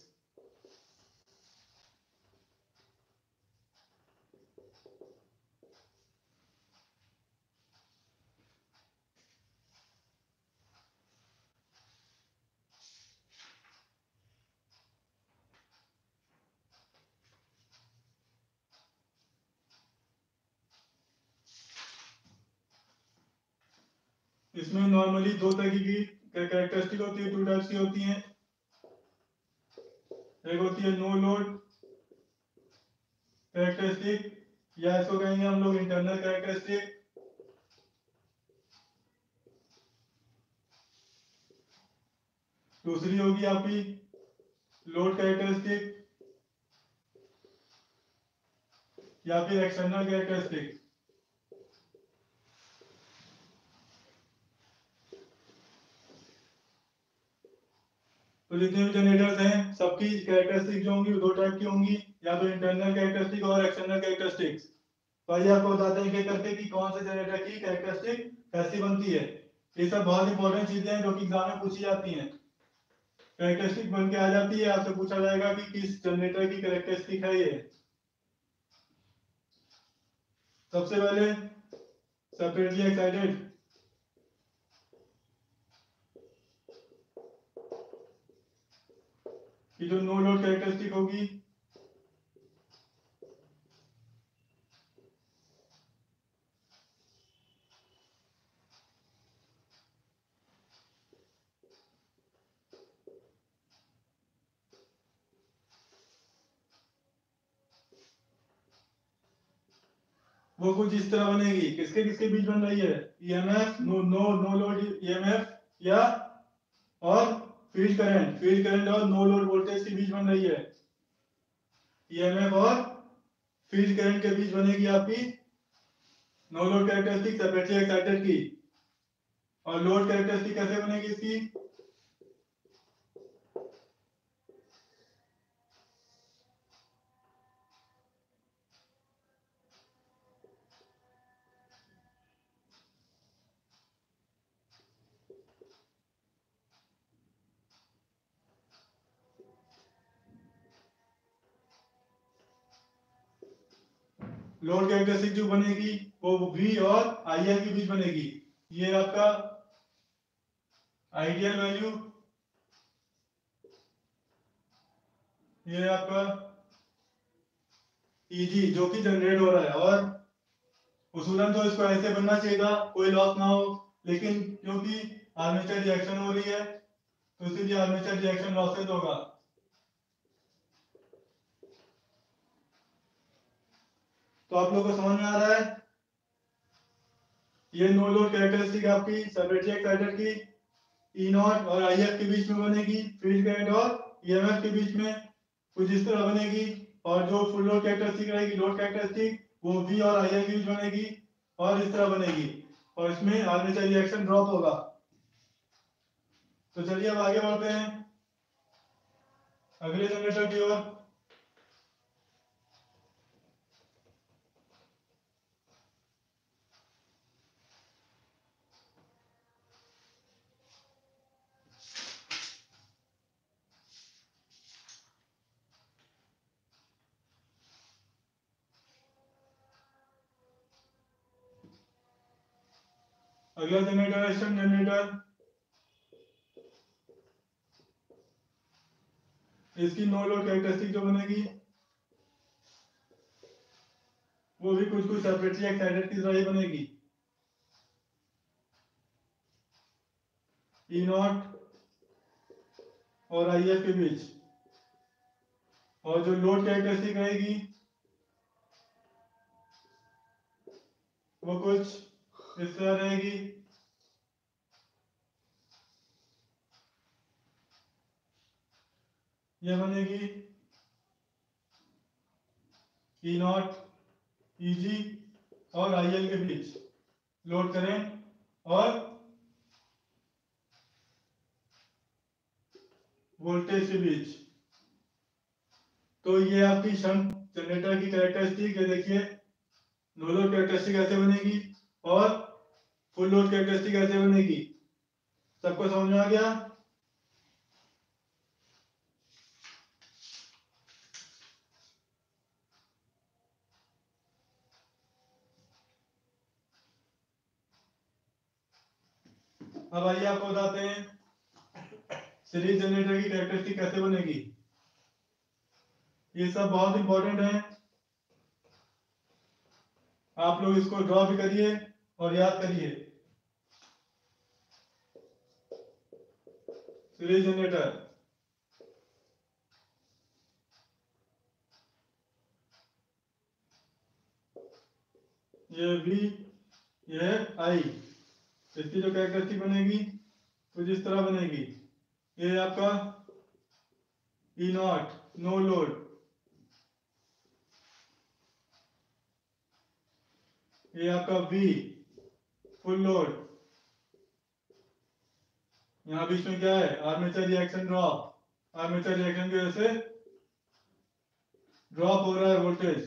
Speaker 1: इसमें नॉर्मली दो तरह की कैरेक्टरिस्टिक होती है, टू टाइप्स की होती हैं। एक होती है नो लोड कैरेक्टरिस्टिक, या इसको कहेंगे हम लोग इंटरनल कैरेक्टरिस्टिक। दूसरी होगी आपकी लोड कैरेक्टरिस्टिक या फिर एक्सटर्नल कैरेक्टरिस्टिक। तो जितने भी जनरेटर्स हैं सबकी कैरेक्टरिस्टिक जो होंगी दो टाइप की होंगी, या तो इंटरनल कैरेक्टरिस्टिक और एक्सटर्नल कैरेक्टरिस्टिक्स। तो आइए आपको बताते हैं कि करके कि कौन से जनरेटर की कैरेक्टरिस्टिक कैसी बनती है। ये सब बहुत इंपॉर्टेंट चीजें हैं जो कि एग्जाम में पूछी जाती हैं। कैरेक्टरिस्टिक बन के आ जाती है, आपसे पूछा जाएगा कि किस जनरेटर की कैरेक्टरिस्टिक है ये। सबसे पहले सेपरेटली एक्साइटेड, कि जो नो लोड कैरेक्टरिस्टिक होगी वो कुछ इस तरह बनेगी। किसके किसके बीच बन रही है? EMF, no no no load EMF, या और फील्ड करंट, फील्ड करंट और नो लोड वोल्टेज के बीच बन रही है। ईएमएफ और फील्ड करंट के बीच बनेगी आपकी no load characteristic separately excited की। और लोड कैरेक्टरिस्टिक कैसे बनेगी इसकी? लोड कैरेक्टरिस्टिक जो बनेगी वो वी और आईएल के बीच बनेगी। ये आपका आइडियल वैल्यू, ये आपका ईजी जो कि जनरेट हो रहा है, और उसूलन तो इसको ऐसे बनना चाहिए था कोई लॉस ना हो, लेकिन क्योंकि आर्मेचर रिएक्शन हो रही है तो इसीलिए आर्मेचर रिएक्शन लॉसेज होगा। तो आप लोगों को समझ में आ रहा है? ये नो लोड कैरेक्टरिस्टिक आपकी सेपरेटली एक्साइटेड की ई नॉट और आई एफ के बीच में बनेगी, फील्ड करंट और ईएमएफ के बीच में कुछ इस तरह बनेगी। और जो फुल लोड कैरेक्टरिस्टिक रहेगी, लोड कैरेक्टरिस्टिक, वो वी और आई एफ के बीच बनेगी और इस तरह बनेगी, और इसमें आर्मेचर रिएक्शन ड्रॉप होगा। तो चलिए अब आगे बढ़ते हैं। अगले जनरेटर की ओर। अगला जनरेटर है शंट जनरेटर। इसकी नो लोड कैरेक्टरिस्टिक जो बनेगी वो भी कुछ कुछ सेपरेटली एक्साइटेड की तरह ही बनेगी। ई नॉट और आई एफ के बीच, और जो लोड कैरेक्टरिस्टिक रहेगी वो कुछ इस तरह रहेगी। ये बनेगी ई नॉट ई जी और आई एल के बीच लोड करंट और वोल्टेज के बीच। तो ये आपकी शंट जनरेटर की कैरेक्टरिस्टिक है। देखिए नो लोड कैरेक्टरिस्टिक ऐसे बनेगी और फुल लोड कैरेक्टरिस्टिक ऐसे बनेगी। सबको समझ में आ गया? अब आइए आपको बताते हैं सीरीज जनरेटर की कैरेक्टरिस्टिक कैसे बनेगी। ये सब बहुत इंपॉर्टेंट है, आप लोग इसको ड्रॉ भी करिए और याद करिए। सीरीज जनरेटर ये V ये I, इसकी जो कैरेक्टरिस्टिक बनेगी कुछ इस तरह बनेगी। ये आपका ई नॉट नो लोड, ये आपका V फुल लोड, यहाँ बीच में क्या है armature reaction drop, armature reaction की वजह से ड्रॉप हो रहा है वोल्टेज।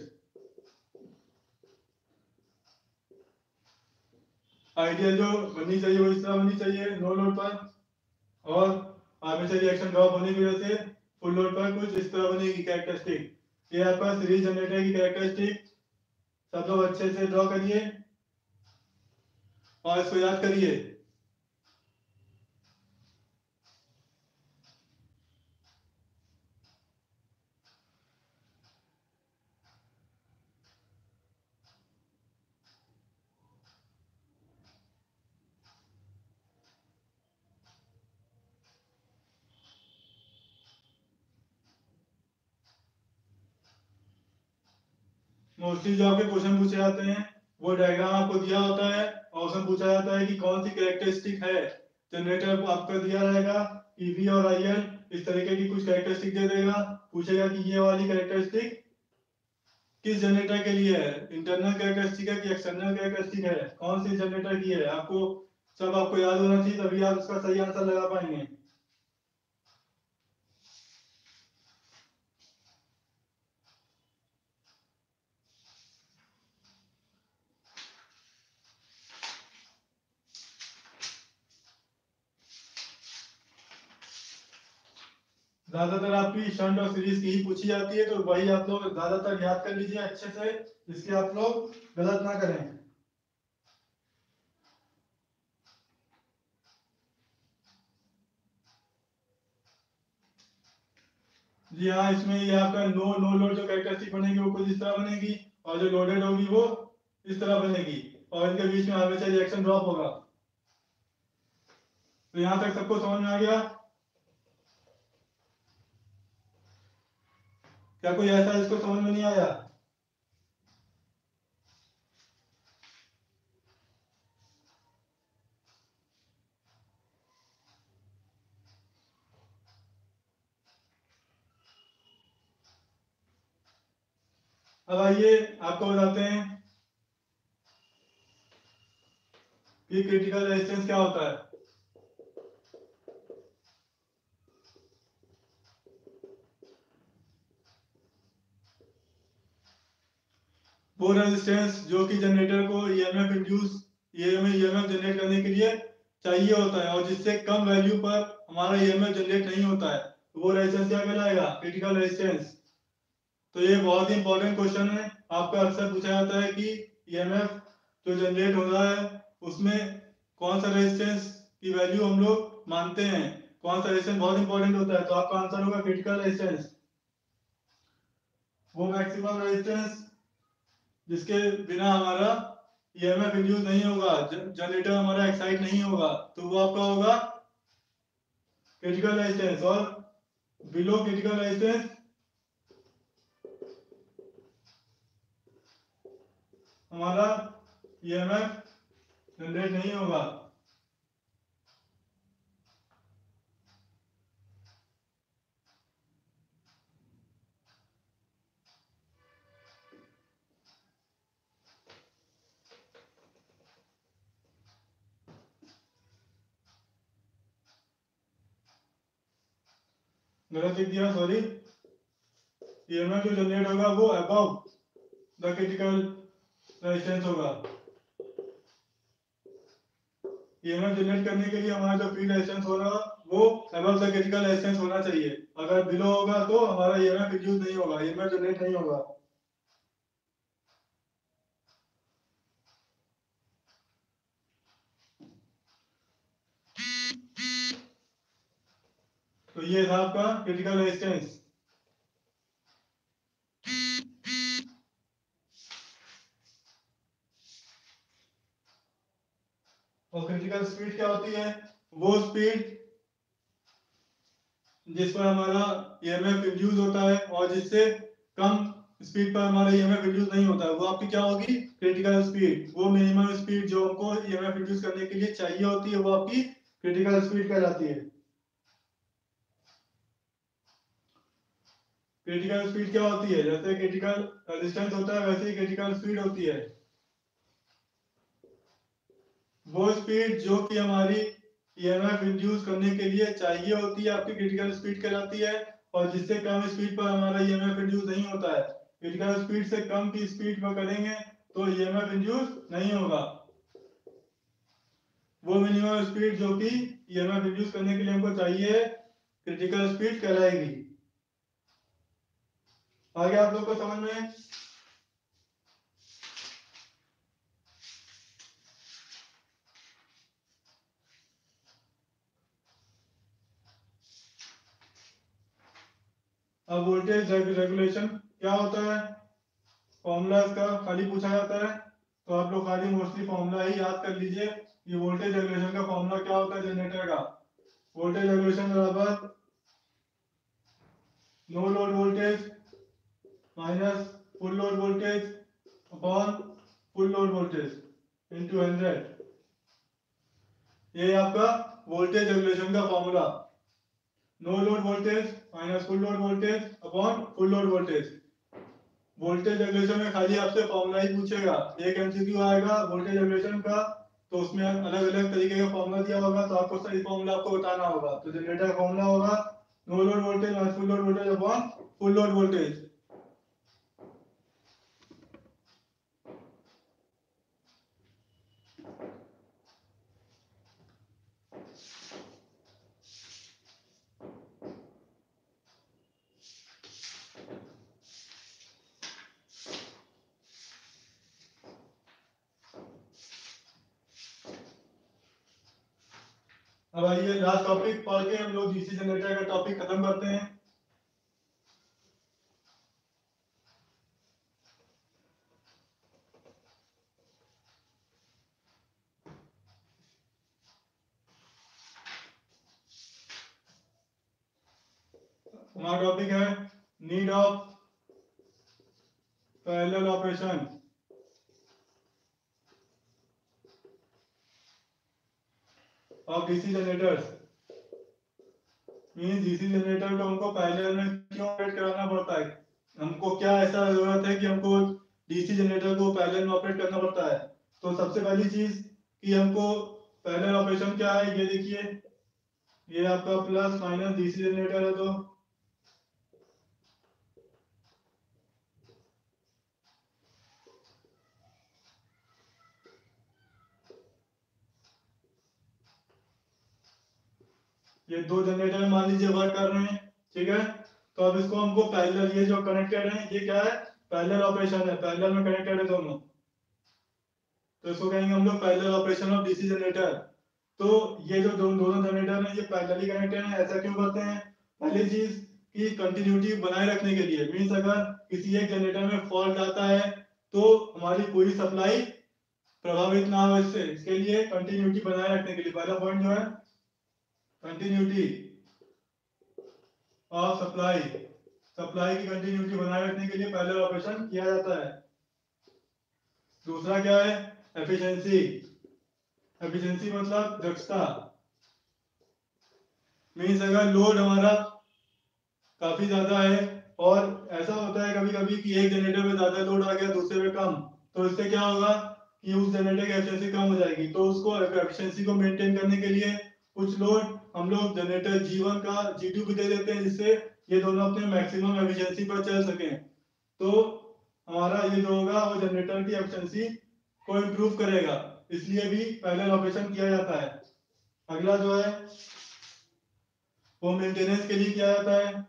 Speaker 1: आइडियल जो बननी चाहिए वो इस तरह बननी चाहिए नो लोड पर, और आर्मेचर रिएक्शन ड्रॉप होने की वजह से फुल लोड पर कुछ इस तरह बनेगी कैरेक्टरिस्टिक। ये आपका सीरीज जनरेटर की कैरेक्टरिस्टिक। सब लोग अच्छे से ड्रॉ करिए और इसको याद करिए। मोस्टली जो आपके क्वेश्चन पूछे जाते हैं वो डायग्राम आपको दिया होता है और उसमें पूछा जाता है कि कौन सी कैरेक्टरिस्टिक है जनरेटर को आपका दिया रहेगा ईवी और आईएल, इस तरीके की कुछ कैरेक्टरिस्टिक दे देगा। पूछेगा कि ये वाली कैरेक्टरिस्टिक किस जनरेटर के लिए है, इंटरनल कैरेक्टरिस्टिक है कि एक्सटर्नल कैरेक्टरिस्टिक है, कौन सी जनरेटर की है। आपको सब आपको याद होना चाहिए, तभी आप उसका सही आंसर लगा पाएंगे। ज्यादातर आपकी शंट और सीरीज की ही पूछी जाती है, तो वही आप लोग ज्यादातर याद कर लीजिए अच्छे से, इसके आप लोग गलत ना करें। जी हाँ, इसमें ये आपका नो नो लोड जो कैरेक्टरिस्टिक बनेगी वो कुछ इस तरह बनेगी, और जो लोडेड होगी वो इस तरह बनेगी, और इनके बीच में आर्मेचर रिएक्शन ड्रॉप होगा। तो यहाँ तक सबको समझ में आ गया? क्या कोई ऐसा इसको समझ में नहीं आया? अब आइए आपको बताते हैं कि क्रिटिकल रेजिस्टेंस क्या होता है। रेजिस्टेंस जो कि जनरेटर को ईएमएफ इंड्यूस ईएमएफ जनरेट करने के लिए चाहिए होता है, और जिससे कम वैल्यू पर हमारा ईएमएफ जनरेट नहीं होता है, वो रेजिस्टेंस क्या कहलाएगा? Critical resistance. तो ये बहुत ही इंपॉर्टेंट क्वेश्चन है, आपका अक्सर पूछा जाता है कि ईएमएफ जो जनरेट हो रहा है उसमें कौन सा रेजिस्टेंस की वैल्यू हम लोग मानते हैं, कौन सा रेजिस्टेंस बहुत इंपॉर्टेंट होता है। तो आपका आंसर होगा क्रिटिकल रेजिस्टेंस, वो मैक्सिमम रेजिस्टेंस जिसके बिना हमारा ईएमएफ इंड्यूस नहीं होगा, जनरेटर हमारा एक्साइट नहीं होगा, तो वो आपका होगा क्रिटिकल रेजिस्टेंस। और बिलो क्रिटिकल रेजिस्टेंस हमारा ईएमएफ जनरेट नहीं होगा। गलत लिख दिया, सॉरी। ईएमएफ जो जनरेट होगा वो अबव द क्रिटिकल रेजिस्टेंस होगा। ईएमएफ जनरेट करने के लिए हमारा जो फील्ड रेजिस्टेंस होगा वो अबव द क्रिटिकल रेजिस्टेंस होना चाहिए। अगर बिलो होगा तो हमारा ईएमएफ इंड्यूस नहीं होगा, ईएमएफ जनरेट नहीं होगा। तो ये था आपका क्रिटिकल रेजिस्टेंस। और क्रिटिकल स्पीड क्या होती है? वो स्पीड जिस पर हमारा ईएमएफ इंड्यूस होता है और जिससे कम स्पीड पर हमारा ईएमएफ इंड्यूस नहीं होता है, वो आपकी क्या होगी? Critical speed. वो मिनिमम स्पीड जो हमको ईएमएफ इंड्यूस करने के लिए चाहिए होती है, वो आपकी क्रिटिकल स्पीड कहलाती है। क्रिटिकल स्पीड क्या होती है? जैसे क्रिटिकल रेजिस्टेंस होता है वैसे ही क्रिटिकल स्पीड होती है। वो स्पीड जो कि हमारी ईएमएफ इंड्यूस करने के लिए चाहिए होती है आपकी क्रिटिकल स्पीड कहलाती है, और जिससे कम स्पीड पर हमारा ईएमएफ इंड्यूस नहीं होता है। क्रिटिकल स्पीड से कम की स्पीड पर करेंगे तो ईएमएफ इंड्यूस नहीं होगा। वो मिनिमम स्पीड जो कि ईएमएफ इंड्यूस करने के लिए हमको चाहिए क्रिटिकल स्पीड कहलाएगी। आगे आप लोग को समझ में? अब वोल्टेज रेगुलेशन क्या होता है? फॉर्मूला इसका खाली पूछा जाता है, तो आप लोग खाली मोस्टली फॉर्मूला ही याद कर लीजिए। ये वोल्टेज रेगुलेशन का फॉर्मूला क्या होता है जनरेटर का? वोल्टेज रेगुलेशन बराबर no load voltage minus full load voltage upon full load voltage into hundred. ये आपका वोल्टेज रेगुलेशन का formula. No load voltage minus full load voltage upon full load voltage. Voltage regulation में खाली आपसे formula ही पूछेगा। एक MCQ आएगा voltage regulation का, तो उसमें अलग अलग तरीके का फॉर्मूला दिया होगा, तो आपको सही फॉर्मूला आपको बताना होगा। तो जनरेटर का फॉर्मूला होगा no load voltage minus full load voltage upon full load voltage. अब आइए लास्ट टॉपिक पढ़ के हम लोग डीसी जनरेटर का टॉपिक खत्म करते हैं। हमारा टॉपिक है need of parallel operation of DC generators. Means DC generator को हमको पैरेलल में क्यों ऑपरेट कराना पड़ता है? हमको क्या ऐसा जरूरत है कि हमको डीसी जनरेटर को पैरेलल में ऑपरेट करना पड़ता है? तो सबसे पहली चीज कि हमको पैरेलल ऑपरेशन क्या है, ये देखिए, ये आपका प्लस माइनस डीसी जनरेटर है, तो ये दो जनरेटर मान लीजिए वर्क कर रहे हैं, ठीक है। तो अब इसको हमको पैरेलल, ये जो कनेक्टेड है ये क्या है, पैरेलल ऑपरेशन है, पैरेलल में कनेक्टेड है दोनों, तो इसको कहेंगे हम लोग parallel operation of DC generator. तो ये जो दो, दोनों जनरेटर हैं ये पैरेलली कनेक्टेड हैं। ऐसा क्यों करते हैं? पहली चीज की कंटिन्यूटी बनाए रखने के लिए, मीन्स अगर किसी एक जनरेटर में फॉल्ट आता है तो हमारी पूरी सप्लाई प्रभावित ना हो इससे, इसके लिए कंटिन्यूटी बनाए रखने के लिए पहला पॉइंट जो है कंटिन्यूटी ऑफ सप्लाई, सप्लाई की कंटिन्यूटी बनाए रखने के लिए पैरेलल ऑपरेशन किया जाता है। दूसरा क्या है? एफिशिएंसी। एफिशिएंसी मतलब दक्षता, मीन्स अगर लोड हमारा काफी ज्यादा है और ऐसा होता है कभी कभी कि एक जनरेटर पे ज्यादा लोड आ गया दूसरे पे कम, तो इससे क्या होगा कि उस जनरेटर की एफिशिएंसी कम हो जाएगी। तो उसको एफिशिएंसी को मेंटेन करने के लिए कुछ लोड हम लोग जनरेटर जी वन का जी टू भी दे देते हैं, जिससे ये दोनों अपने मैक्सिमम एफिशिएंसी पर चल सकें। तो हमारा ये जो होगा वो जनरेटर की एफिशिएंसी को इम्प्रूव करेगा, इसलिए भी पैरेलल ऑपरेशन किया जाता है। अगला जो है वो मेंटेनेंस के लिए किया जाता है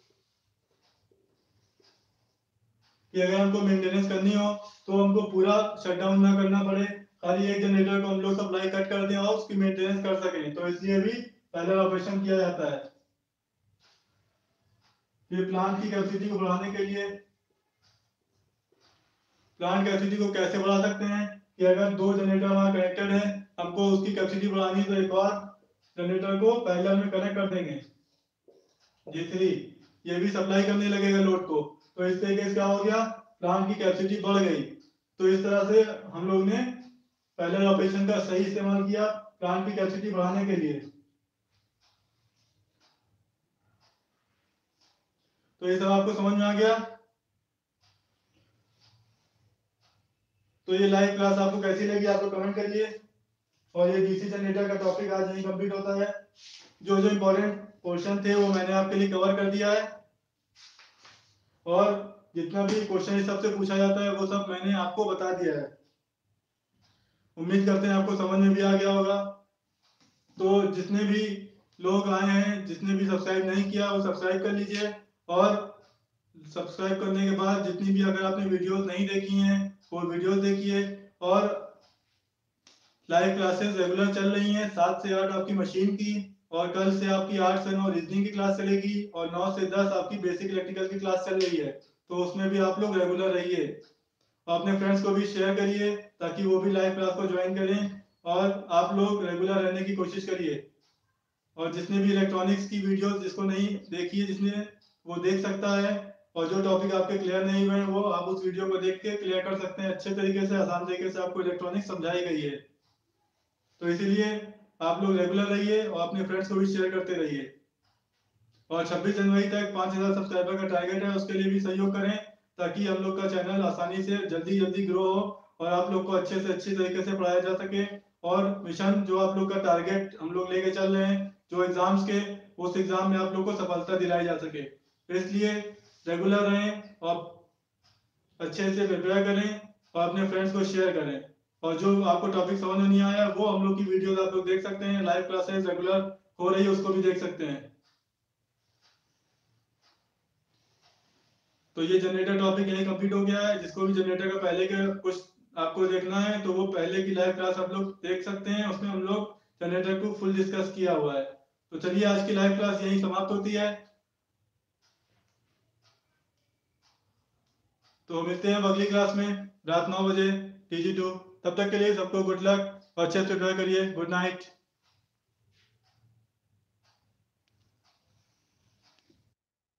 Speaker 1: कि अगर हमको मेंटेनेंस करनी हो तो हमको पूरा शटडाउन ना करना पड़े, खाली एक जनरेटर को हम लोग सप्लाई कट कर दें और उसकी मेंटेनेंस कर सकें, तो इसलिए भी पैरेलल ऑपरेशन किया जाता है। फिर प्लांट की कैपेसिटी को बढ़ाने के लिए, प्लांट कैपेसिटी को कैसे बढ़ा सकते हैं कि अगर दो जनरेटर हमारा कनेक्टेड है, हमको उसकी कैपेसिटी बढ़ानी है तो एक और जनरेटर को पैरेलल में कनेक्ट कर देंगे जी थ्री, ये भी सप्लाई करने लगेगा लोड को, तो इस तरीके से क्या हो गया, प्लांट की कैपेसिटी बढ़ गई। तो इस तरह से हम लोग ने पैरेलल ऑपरेशन का सही इस्तेमाल किया प्लांट की कैपेसिटी बढ़ाने के लिए। तो ये सब आपको समझ में आ गया? तो ये लाइव क्लास आपको कैसी लगी आपको कमेंट करिए, और ये डीसी जनरेटर का टॉपिक आज यही कंप्लीट होता है। जो जो इंपॉर्टेंट क्वेश्चन थे वो मैंने आपके लिए कवर कर दिया है, और जितना भी क्वेश्चन इस सबसे पूछा जाता है वो सब मैंने आपको बता दिया है। उम्मीद करते हैं आपको समझ में भी आ गया होगा। तो जितने भी लोग आए हैं, जिसने भी सब्सक्राइब नहीं किया वो सब्सक्राइब कर लीजिए, और सब्सक्राइब करने के बाद जितनी भी अगर आपने वीडियोस नहीं देखी हैं वो वीडियोस देखिए, और लाइव क्लासेस रेगुलर चल रही हैं, सात से आठ आपकी मशीन की, और कल से आपकी आठ से नौ रीजनिंग की क्लास चलेगी, और नौ से दस आपकी बेसिक इलेक्ट्रिकल की क्लास चल रही है, तो उसमें भी आप लोग रेगुलर रहिए। अपने फ्रेंड्स को भी शेयर करिए ताकि वो भी लाइव क्लास को ज्वाइन करें, और आप लोग रेगुलर रहने की कोशिश करिए। और जिसने भी इलेक्ट्रॉनिक्स की वीडियोस जिसको नहीं देखी है, जिसने वो देख सकता है, और जो टॉपिक आपके क्लियर नहीं हुए वो आप उस वीडियो को देख के क्लियर कर सकते हैं। अच्छे तरीके से, आसान तरीके से आपको इलेक्ट्रॉनिक्स समझाई गई है, तो इसीलिए आप लोग रेगुलर रहिए और अपने फ्रेंड्स को भी शेयर करते रहिए। और छब्बीस जनवरी तक पाँच हज़ार सब्सक्राइबर का टारगेट है, उसके लिए भी सहयोग करें ताकि हम लोग का चैनल आसानी से जल्दी जल्दी ग्रो हो और आप लोग को अच्छे से अच्छी तरीके से पढ़ाया जा सके। और मिशन जो आप लोग का टारगेट हम लोग लेके चल रहे हैं जो एग्जाम्स के, उस एग्जाम में आप लोग को सफलता दिलाई जा सके, इसलिए रेगुलर रहें और अच्छे से प्रिपेयर करें और अपने फ्रेंड्स को शेयर करें। और जो आपको टॉपिक समझ में नहीं आया वो हम लोग की वीडियोस आप लोग देख सकते हैं, लाइव क्लासेस रेगुलर हो रही है उसको भी देख सकते हैं। तो ये जनरेटर टॉपिक यही कंप्लीट हो गया है। जिसको भी जनरेटर का पहले के कुछ आपको देखना है तो वो पहले की लाइव क्लास आप लोग देख सकते हैं, उसमें हम लोग जनरेटर को फुल डिस्कस किया हुआ है। तो चलिए आज की लाइव क्लास यही समाप्त होती है, तो मिलते हैं अगली क्लास में रात नौ बजे टी जी टू। तब तक के लिए सबको गुड लक और अच्छे से प्रिपेयर करिए। Good night.